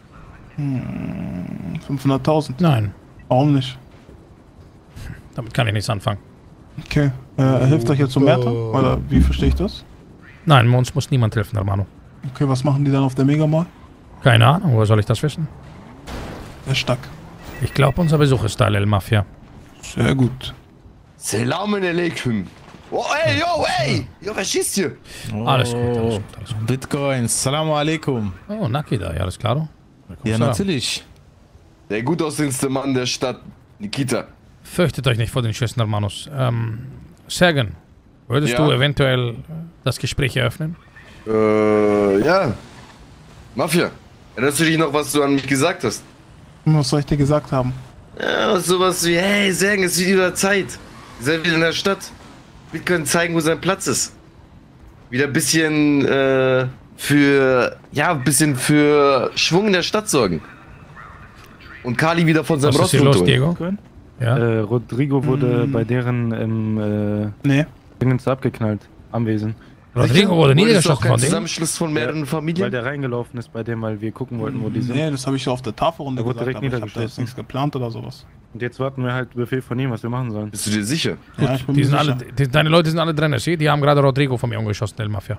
500.000. Nein. Warum nicht? Damit kann ich nichts anfangen. Okay. Hilft euch jetzt zum Märter? Oder wie verstehe ich das? Nein, uns muss niemand helfen, Hermano. Okay, was machen die dann auf der Megamall? Keine Ahnung, woher soll ich das wissen? Der Stack. Ich glaube, unser Besuch ist da, Lil Mafia. Sehr gut. Salam alaikum. Oh, ey, yo, ey! Jo, wer schießt hier? Alles gut, alles gut. Bitcoin, Salam alaikum. Oh, Naki da, ja, alles klar. Ja, natürlich. Der gut aussehendste Mann der Stadt, Nikita. Fürchtet euch nicht vor den Schüssen, Hermanos. Sergen, würdest du eventuell das Gespräch eröffnen? Ja. Mafia, erinnerst du dich noch, was du an mich gesagt hast? Was soll ich dir gesagt haben? Ja, sowas wie, hey, Sergen, es ist wieder Zeit. Seid wieder in der Stadt. Wir können zeigen, wo sein Platz ist. Wieder ein bisschen, für Schwung in der Stadt sorgen. Und Kali wieder von seinem Rost los, Diego? Ja? Rodrigo wurde bei deren Dingens abgeknallt. Anwesend. Rodrigo wurde niedergeschossen von denen? Zusammenschluss von mehreren Familien? Weil der reingelaufen ist bei dem, weil wir gucken wollten, wo die sind. Nee, das habe ich so auf der Tafelrunde gesagt, direkt aber ich hab da jetzt nichts geplant oder sowas. Und jetzt warten wir halt Befehl von ihm, was wir machen sollen. Bist du dir sicher? Ja, ich bin mir sicher. Deine Leute sind alle drin, die haben gerade Rodrigo von mir umgeschossen, Lil Mafia.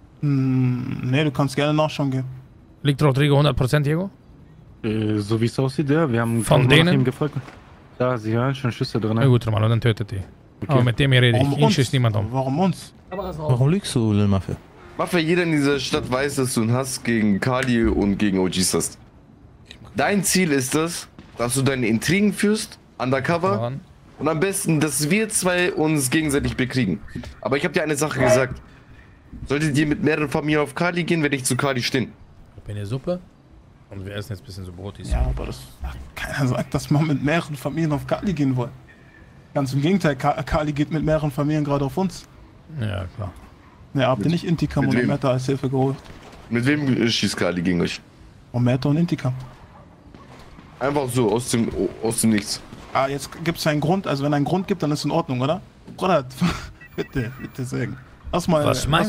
Nee, du kannst gerne nachschauen gehen. Liegt Rodrigo 100%, Diego? So wie es aussieht, ja. Wir haben von denen ihm gefolgt. Da, sie hören schon Schüsse drin. Na gut, Romano, dann tötet die. Okay. Aber mit dem hier rede ich. Ihn schießt niemand um. Warum uns? Warum lügst du, Lil Mafia? Mafia, jeder in dieser Stadt weiß, dass du einen Hass gegen Kali und gegen OGs hast. Dein Ziel ist es, dass du deine Intrigen führst, undercover, und am besten, dass wir zwei uns gegenseitig bekriegen. Aber ich habe dir eine Sache gesagt. Solltet ihr mit mehreren Familien auf Kali gehen, werde ich zu Kali stehen. Ich bin hier Suppe und wir essen jetzt ein bisschen so Brotis. Ja, aber keiner sagt, dass man mit mehreren Familien auf Kali gehen will. Ganz im Gegenteil, Kali geht mit mehreren Familien gerade auf uns. Ja, klar. Ne, habt ihr nicht Intikam und Omerta als Hilfe geholt? Mit wem schießt Kali gegen euch? Omerta und Intikam. Einfach so, aus dem Nichts. Ah, jetzt gibt es einen Grund, also wenn ein Grund gibt, dann ist in Ordnung, oder? Bruder, bitte sagen. Lass mal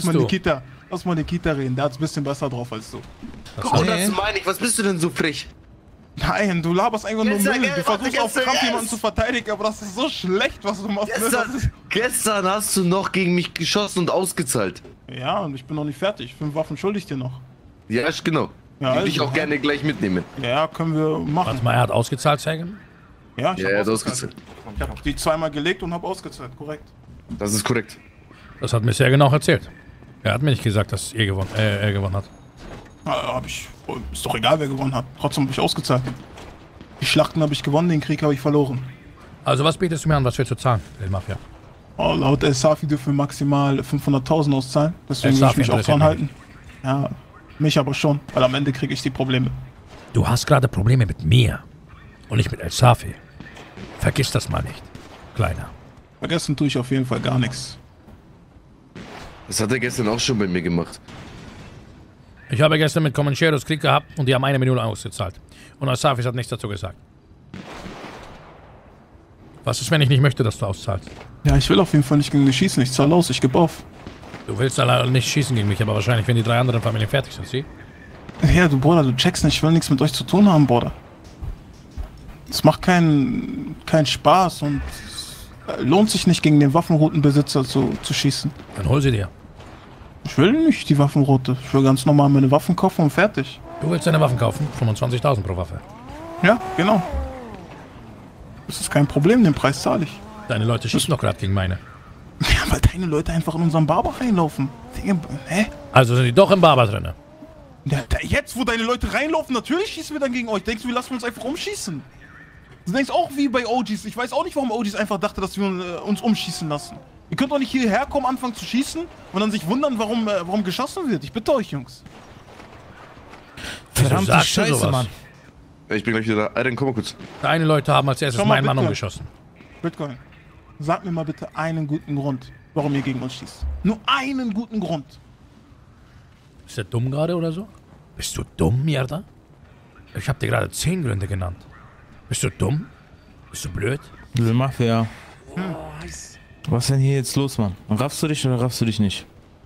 Nikita reden, der hat's ein bisschen besser drauf als du. Oh, das meine ich, was bist du denn so frech? Nein, du laberst einfach nur Müll. Du versuchst auf Kampf jemanden zu verteidigen, aber das ist so schlecht, was du machst. Gestern hast du noch gegen mich geschossen und ausgezahlt. Ja, und ich bin noch nicht fertig. 5 Waffen schulde ich dir noch. Ja, genau. Ja, die will ich auch gerne gleich mitnehmen. Ja, können wir machen. Warte mal, er hat ausgezahlt, Sergen? Ja, ich hab ausgezahlt. Ich hab die zweimal gelegt und hab ausgezahlt, korrekt. Das ist korrekt. Das hat mir sehr genau erzählt. Er hat mir nicht gesagt, dass er gewonnen hat. Ist doch egal, wer gewonnen hat. Trotzdem habe ich ausgezahlt. Die Schlachten habe ich gewonnen, den Krieg habe ich verloren. Also was bietest du mir an, was wir zu zahlen, El Mafia? Oh, laut El Safi dürfen wir maximal 500.000 auszahlen. Deswegen will ich mich auch dran halten. Ja, mich aber schon, weil am Ende kriege ich die Probleme. Du hast gerade Probleme mit mir und nicht mit El Safi. Vergiss das mal nicht, Kleiner. Vergessen tue ich auf jeden Fall gar nichts. Das hat er gestern auch schon bei mir gemacht. Ich habe gestern mit Comancheros Krieg gehabt und die haben 1 Million ausgezahlt. Und El Safi hat nichts dazu gesagt. Was ist, wenn ich nicht möchte, dass du auszahlst? Ja, ich will auf jeden Fall nicht gegen dich schießen. Ich zahle aus, ich gebe auf. Du willst leider nicht schießen gegen mich, aber wahrscheinlich, wenn die 3 anderen Familien fertig sind, sie? Ja, du Bruder, du checkst nicht, ich will nichts mit euch zu tun haben, Bruder. Es macht keinen Spaß und lohnt sich nicht, gegen den Waffenroutenbesitzer zu schießen. Dann hol sie dir. Ich will nicht die Waffenroute. Ich will ganz normal meine Waffen kaufen und fertig. Du willst deine Waffen kaufen? 25.000 pro Waffe. Ja, genau. Das ist kein Problem, den Preis zahle ich. Deine Leute schießen doch gerade gegen meine. Ja, weil deine Leute einfach in unseren Barber reinlaufen. Hä? Also sind die doch im Barber drin? Ja, jetzt, wo deine Leute reinlaufen, natürlich schießen wir dann gegen euch. Denkst du, wir lassen uns einfach umschießen? Du denkst auch wie bei OGs. Ich weiß auch nicht, warum OGs einfach dachte, dass wir uns umschießen lassen. Ihr könnt doch nicht hierher kommen, anfangen zu schießen und dann sich wundern, warum geschossen wird. Ich bitte euch, Jungs. Verdammte Scheiße, Mann. Ich bin gleich wieder da. Alter, komm mal kurz. Deine Leute haben als erstes meinen Mann umgeschossen. Bitcoin, sag mir mal bitte einen guten Grund, warum ihr gegen uns schießt. Nur einen guten Grund. Ist der dumm gerade oder so? Bist du dumm, Mierda? Ich hab dir gerade 10 Gründe genannt. Bist du dumm? Bist du blöd? Le Mafia. Was ist denn hier jetzt los, Mann? Raffst du dich oder raffst du dich nicht?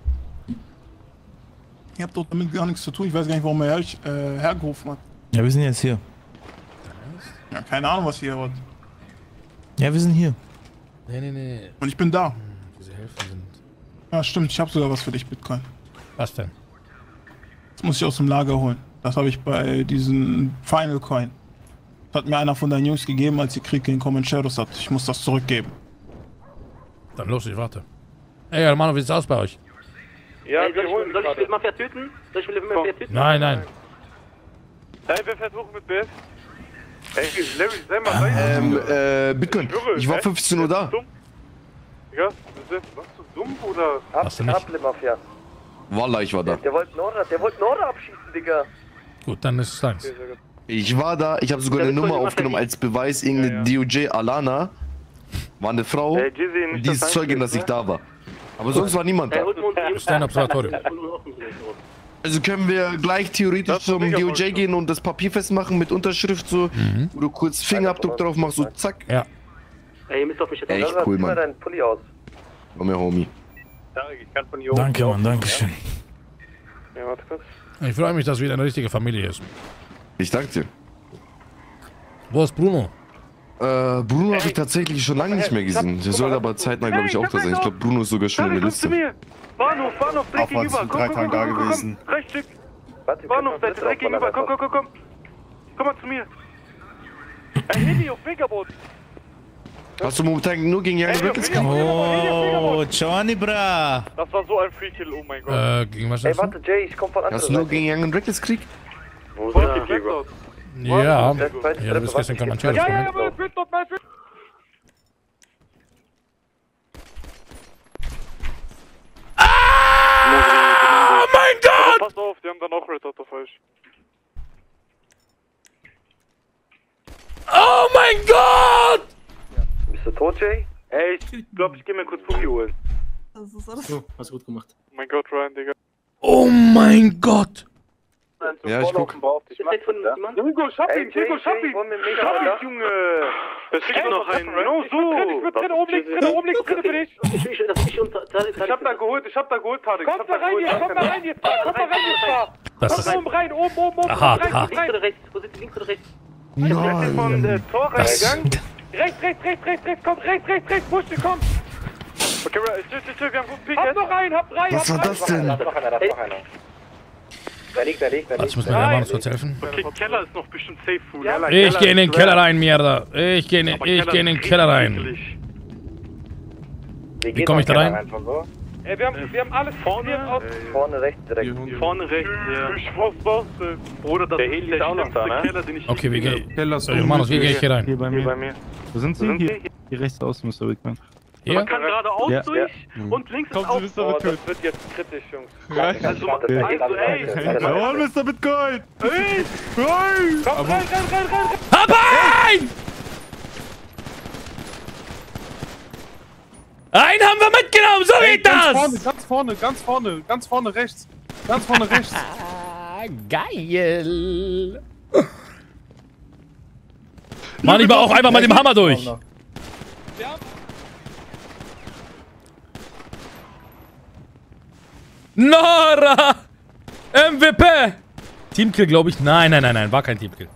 Ihr habt dort damit gar nichts zu tun. Ich weiß gar nicht, warum er hergerufen hat. Ja, wir sind jetzt hier. Ja, keine Ahnung, was ihr wollt. Ja, wir sind hier. Nee. Und ich bin da. Diese Hälften sind... Ja, stimmt. Ich habe sogar was für dich, Bitcoin. Was denn? Das muss ich aus dem Lager holen. Das habe ich bei diesem Final Coin. Das hat mir einer von deinen Jungs gegeben, als ihr Krieg gegen Comancheros habt. Ich muss das zurückgeben. Dann los, ich warte. Ey, Hermano, wie sieht's aus bei euch? Ja, soll ich mit Mafia töten? Soll ich mit Mafia töten? Nein. Nein, wir versuchen mit BF. Ey, Larry, sei mal rein. Bitcoin, ich war 15 Uhr da. Ja, warst du dumm oder? Hast du nicht? Mafia. Wallah, ich war da. Der wollte Nora abschießen, Digga. Gut, dann ist es deins. Ich war da, ich habe sogar eine Nummer aufgenommen als Beweis, irgendeine DOJ Alana. War eine Frau, die ist Zeugin, dass ich da war. Aber sonst war niemand da. Das ist dein Observatorium. Also können wir gleich theoretisch zum DOJ gehen und das Papier festmachen mit Unterschrift so, wo du kurz Fingerabdruck drauf machst, so zack. Ja. Ey, ihr müsst auf mich jetzt echt cool, Mann. deinen Pulli aus. Komm her, Homie. Ich kann von hier oben. Danke, Mann, danke schön. Ja, warte kurz. Ich freue mich, dass wieder eine richtige Familie ist. Ich danke dir. Wo ist Bruno? Bruno habe ich tatsächlich schon lange nicht mehr gesehen. Der soll aber zeitnah, glaube ich, auch da sein. Ich glaube, Bruno ist sogar schon in der Liste. Bahnhof, direkt gegenüber. Komm, rechts Stück. Bahnhofseite, direkt gegenüber. Komm. Komm mal zu mir. Ein Heli auf Megaboot. Hast du momentan nur gegen Young Rickles gekämpft? Oh, Giovanni, bra. Das war so ein Free-Kill, oh mein Gott. Gegen was Ey, warte, Jay, ich komm von Hast du nur gegen Young Rickles Krieg? Wo ist Ja, du bist gestern Comancheros. Ja, dort mal. Oh mein Gott! Pass auf, die haben dann auch Red Dot auf euch. Oh mein Gott! Bist du tot, Jay? Ey, ich glaube, ich geh mir kurz Fuki holen. So, hast du gut gemacht. Oh mein Gott, Ryan, Digga. Oh mein Gott! Ja, ich guck. Hugo, schaff ihn, Junge! Es fehlt noch ein. Genau so! Tritt oben links für dich! Ich hab da geholt, Tarek. Kommt da rein jetzt! Das ist oben rein, oben! hart. Links oder rechts? Wo sind die, links oder rechts? Nein! Von der Tor reingegangen. Rechts, komm, rechts, push, komm! Okay, wir haben guten Peak. Hab noch einen, hab drei! Was war das denn? Da liegt. Ich muss mir der Mann kurz helfen. Okay, Keller ist noch bestimmt safe food. Ich gehe in den Keller rein, Mierda. Ich gehe in den Keller rein. Wie komme ich da rein? Ey, wir haben alles vorne rechts direkt. Vorne rechts, ja. Bruder, das der Heli ist auch noch da, ne? Keller, den ich Okay, wie gehe ich hier rein? Hier bei mir. Wo sind Sie? Hier rechts aus, Mr. Wickman. Man kann geradeaus durch und links ist auch. Das wird jetzt kritisch, Jungs. Also, ey! Jawohl, Mr. Bitcoin! Ey! Komm, rein! Hab ein! Einen haben wir mitgenommen, so geht das! Ganz vorne rechts. Geil! Mann, ich war auch einfach mal dem Hammer durch. Nora! MVP! Teamkill, glaube ich. Nein, war kein Teamkill.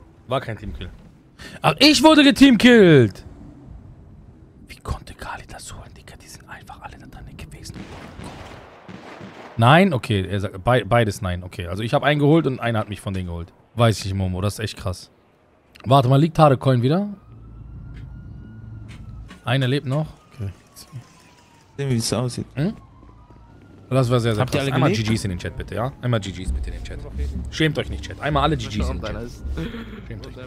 Ach, ich wurde geteamkillt! Wie konnte Kali das holen, Digga? Die sind einfach alle da drin gewesen. Nein? Okay, er sagt beides nein. Okay, also ich habe einen geholt und einer hat mich von denen geholt. Weiß ich, Momo, das ist echt krass. Warte mal, liegt Harecoin wieder? Einer lebt noch. Okay. Sehen, wie es aussieht. Das war sehr, sehr Habt ihr krass. alle Einmal gelegt? GGs in den Chat, bitte, ja? Einmal GGs bitte in den Chat. Schämt euch nicht, Chat. Einmal alle GGs in den Chat. Schämt euch.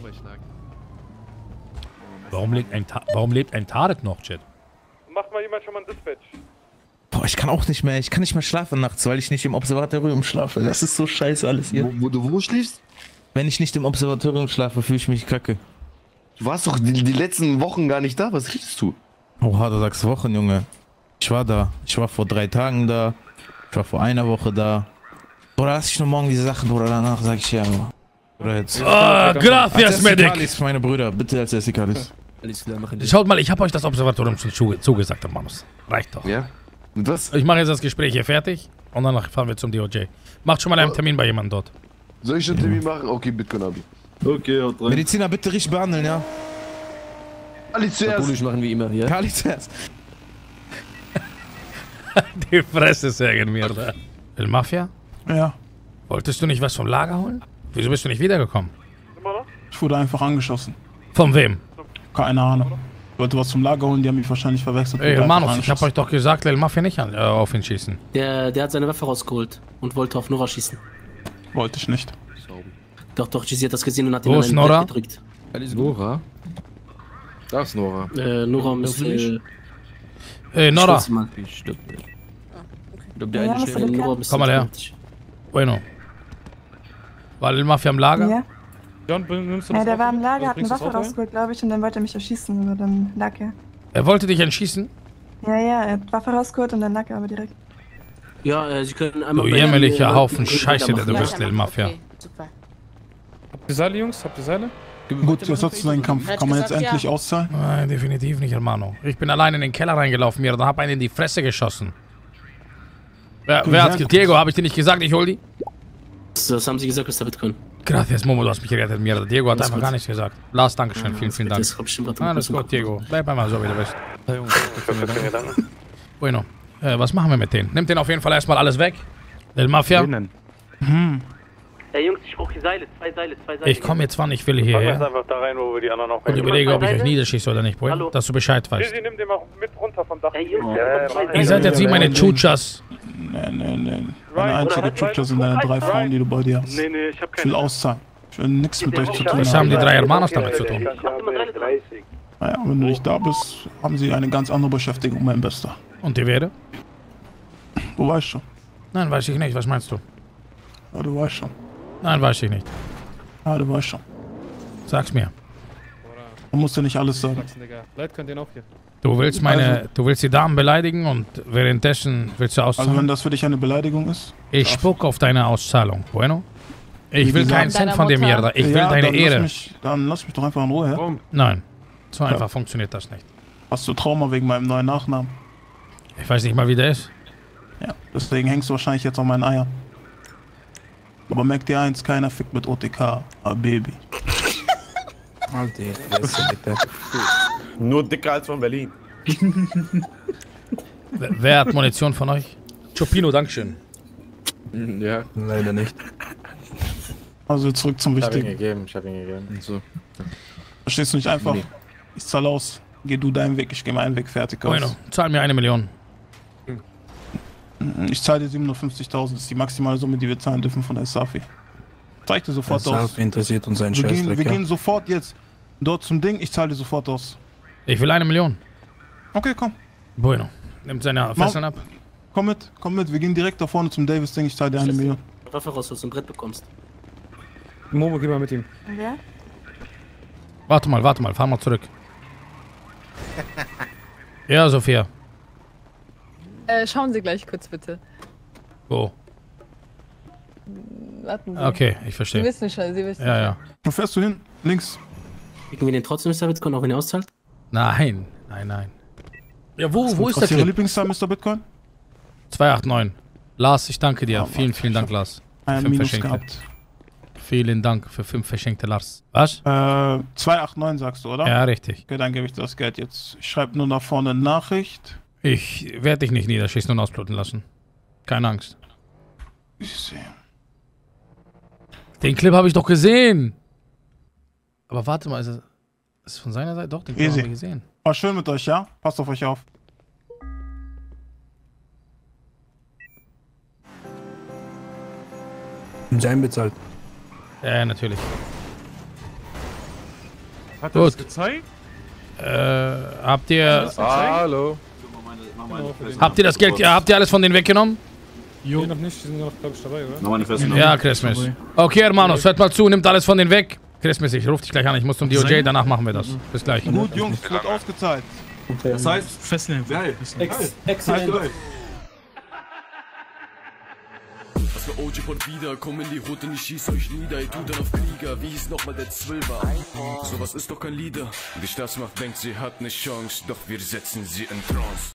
Warum lebt ein Tarek noch, Chat? Macht mal jemand schon mal ein Dispatch. Boah, ich kann auch nicht mehr. Ich kann nicht mehr schlafen nachts, weil ich nicht im Observatorium schlafe. Das ist so scheiße alles hier. Wo schläfst? Wenn ich nicht im Observatorium schlafe, fühle ich mich kacke. Du warst doch die letzten Wochen gar nicht da. Was redest du? Oha, du sagst Wochen, Junge. Ich war da. Ich war vor 3 Tagen da. Ich war vor einer Woche da. Bruder, lass ich nur morgen diese Sachen, Bruder. Danach sag ich ja. Bruder, jetzt. Gracias, Medic! Meine Brüder, bitte als Essikalis. Schaut mal, ich habe euch das Observatorium schon zugesagt, Manus. Reicht doch. Ja? Und was? Ich mache jetzt das Gespräch hier fertig und danach fahren wir zum DOJ. Macht schon mal einen Termin bei jemandem dort. Soll ich einen Termin machen? Okay, Bitcoin Abi. Okay, haut rein. Mediziner, bitte richtig behandeln, ja? Kali zuerst. machen wie immer, ja? Kali zuerst. Die Fresse sägen mir da. El Mafia? Ja. Wolltest du nicht was vom Lager holen? Wieso bist du nicht wiedergekommen? Ich wurde einfach angeschossen. Von wem? Keine Ahnung. Ich wollte was zum Lager holen, die haben mich wahrscheinlich verwechselt. Ey, Manus, ich hab euch doch gesagt, El Mafia nicht auf ihn schießen. Der hat seine Waffe rausgeholt und wollte auf Nora schießen. Wollte ich nicht. Doch, Jizzy hat das gesehen und hat ihn Wo ist Nora? gedrückt. Nora? Da ist Nora. Nora müsste... Nora. Ich glaube, der eine steht. Komm mal her. Bueno. War El Mafia im Lager? Ja. John, nimmst du das Der war im Lager, Oder hat eine bringst du das Waffe Auto rausgeholt, glaube ich, und dann wollte er mich erschießen, aber dann lag er. Er wollte dich erschießen? Ja, er hat Waffe rausgeholt und dann lag er aber direkt. Ja, sie können einmal... Du jämmerlicher Haufen Scheiße, der du bist, El Mafia. Super. Habt ihr Seile, Jungs? Habt ihr Seile? Gut, was hast du deinen Kampf? Kann man jetzt endlich auszahlen? Nein, definitiv nicht, Hermano. Ich bin allein in den Keller reingelaufen, mir, da hab einen in die Fresse geschossen. Wer hat... Diego, hab ich dir nicht gesagt, ich hol die? Das haben sie gesagt, Mr. Bitcoin. Gracias, Momo, du hast mich gerettet, mir. Diego hat einfach gar nichts gesagt. Lars, Dankeschön, vielen Dank. Alles gut, Diego. Bleib einmal so, wie du bist. Bueno, was machen wir mit denen? Nimmt den auf jeden Fall erstmal alles weg. El Mafia. Ey, Jungs, ich brauche die Seile. Zwei Seile. Ich komme jetzt wann ich will hierher. einfach da rein, wo wir die anderen auch Und überlege, ob ich euch niederschieße oder nicht, Bro. Dass du Bescheid weißt. Sie nimmt den mal mit runter vom Dach. Ey, Jungs, Ihr seid jetzt wie meine Chuchas. Nee. Meine einzige Chucha sind deine 3 Frauen, die du bei dir hast. Nee, ich hab keine. Ich will auszahlen. Ich will nichts mit euch zu tun Was haben die 3 Hermanos damit zu tun? Naja, wenn du nicht da bist, haben sie eine ganz andere Beschäftigung, mein Bester. Und die wäre? Du weißt schon. Nein, weiß ich nicht. Was meinst du? Ja, du weißt schon. Nein, weiß ich nicht. Ja, du weißt schon. Sag's mir. Man muss dir nicht alles sagen. Leute, könnt ihr auch hier. Du willst die Damen beleidigen und währenddessen willst du auszahlen? Also wenn das für dich eine Beleidigung ist? Ich spuck auf deine Auszahlung, Bueno. Ich will keinen Cent von dir, Mierda. Ich will deine Ehre. Dann lass mich doch einfach in Ruhe, ja? Nein, so einfach funktioniert das nicht. Hast du Trauma wegen meinem neuen Nachnamen? Ich weiß nicht mal, wie der ist. Ja, deswegen hängst du wahrscheinlich jetzt an meinen Eiern. Aber merk dir eins, keiner fickt mit OTK, Baby. Nur dicker als von Berlin. Wer hat Munition von euch? Chopino, dankeschön. Ja, leider nicht. Also zurück zum Wichtigen. Ich hab ihn gegeben. So. Verstehst du nicht einfach? Nee. Ich zahle aus. Geh du deinen Weg, ich gehe meinen Weg, fertig aus. Bueno, zahl mir 1 Million. Ich zahle dir 750.000, das ist die maximale Summe, die wir zahlen dürfen von der Safi. Zeig dir sofort aus. Safi interessiert uns ein Scheißdreck. Wir gehen sofort jetzt dort zum Ding, ich zahle dir sofort aus. Ich will 1 Million. Okay, komm. Bueno, nimmt seine Fesseln ab. Komm mit, wir gehen direkt da vorne zum Davis-Ding, ich zahle dir 1 Million. Waffe raus, dass du ein Brett bekommst. Momo, geh mal mit ihm. Ja? Warte mal, fahr mal zurück. Ja, Sophia. Schauen Sie gleich kurz bitte. Wo? Warten Sie. Okay, ich verstehe. Sie wissen schon, Sie wissen schon. Ja. Wo fährst du hin? Links. Kriegen wir den trotzdem, Mr. Bitcoin, auch wenn er auszahlt? Nein. Ja, wo ist der Was ist Ihre Lieblingszahl, Mr. Bitcoin? 289. Lars, ich danke dir. Vielen Dank, Lars. Ein Minus gehabt. Vielen Dank für 5 verschenkte Lars. Was? 289 sagst du, oder? Ja, richtig. Okay, dann gebe ich das Geld jetzt. Ich schreibe nur nach vorne eine Nachricht. Ich werde dich nicht niederschießen und ausbluten lassen. Keine Angst. Ich sehe. Den Clip habe ich doch gesehen. Aber warte mal, ist es von seiner Seite? Doch, den Clip haben wir gesehen. War schön mit euch, ja? Passt auf euch auf. Sein bezahlt. Ja, natürlich. Hat er das gezeigt? Habt ihr... Hallo. Habt ihr das Geld... Ja, habt ihr alles von denen weggenommen? Jo. Nee, noch nicht, die sind noch, glaube ich, dabei, oder? Nochmal eine Festnahme. Ja, Christmas. Okay, Hermanos, hört mal zu, nimmt alles von denen weg. Christmas, ich ruf dich gleich an, ich muss zum DOJ, danach machen wir das. Bis gleich. Gut, Jungs, wird ausgezahlt. Das heißt, Festnehmen. Geil. Exzellent. Was für OG von wieder, komm in die Hut und ich schieß euch nieder, ihr tut dann auf Krieger, wie hieß nochmal der Zwölfer? Sowas ist doch kein Lieder, die Staatsmacht denkt, sie hat ne Chance, doch wir setzen sie in Trance.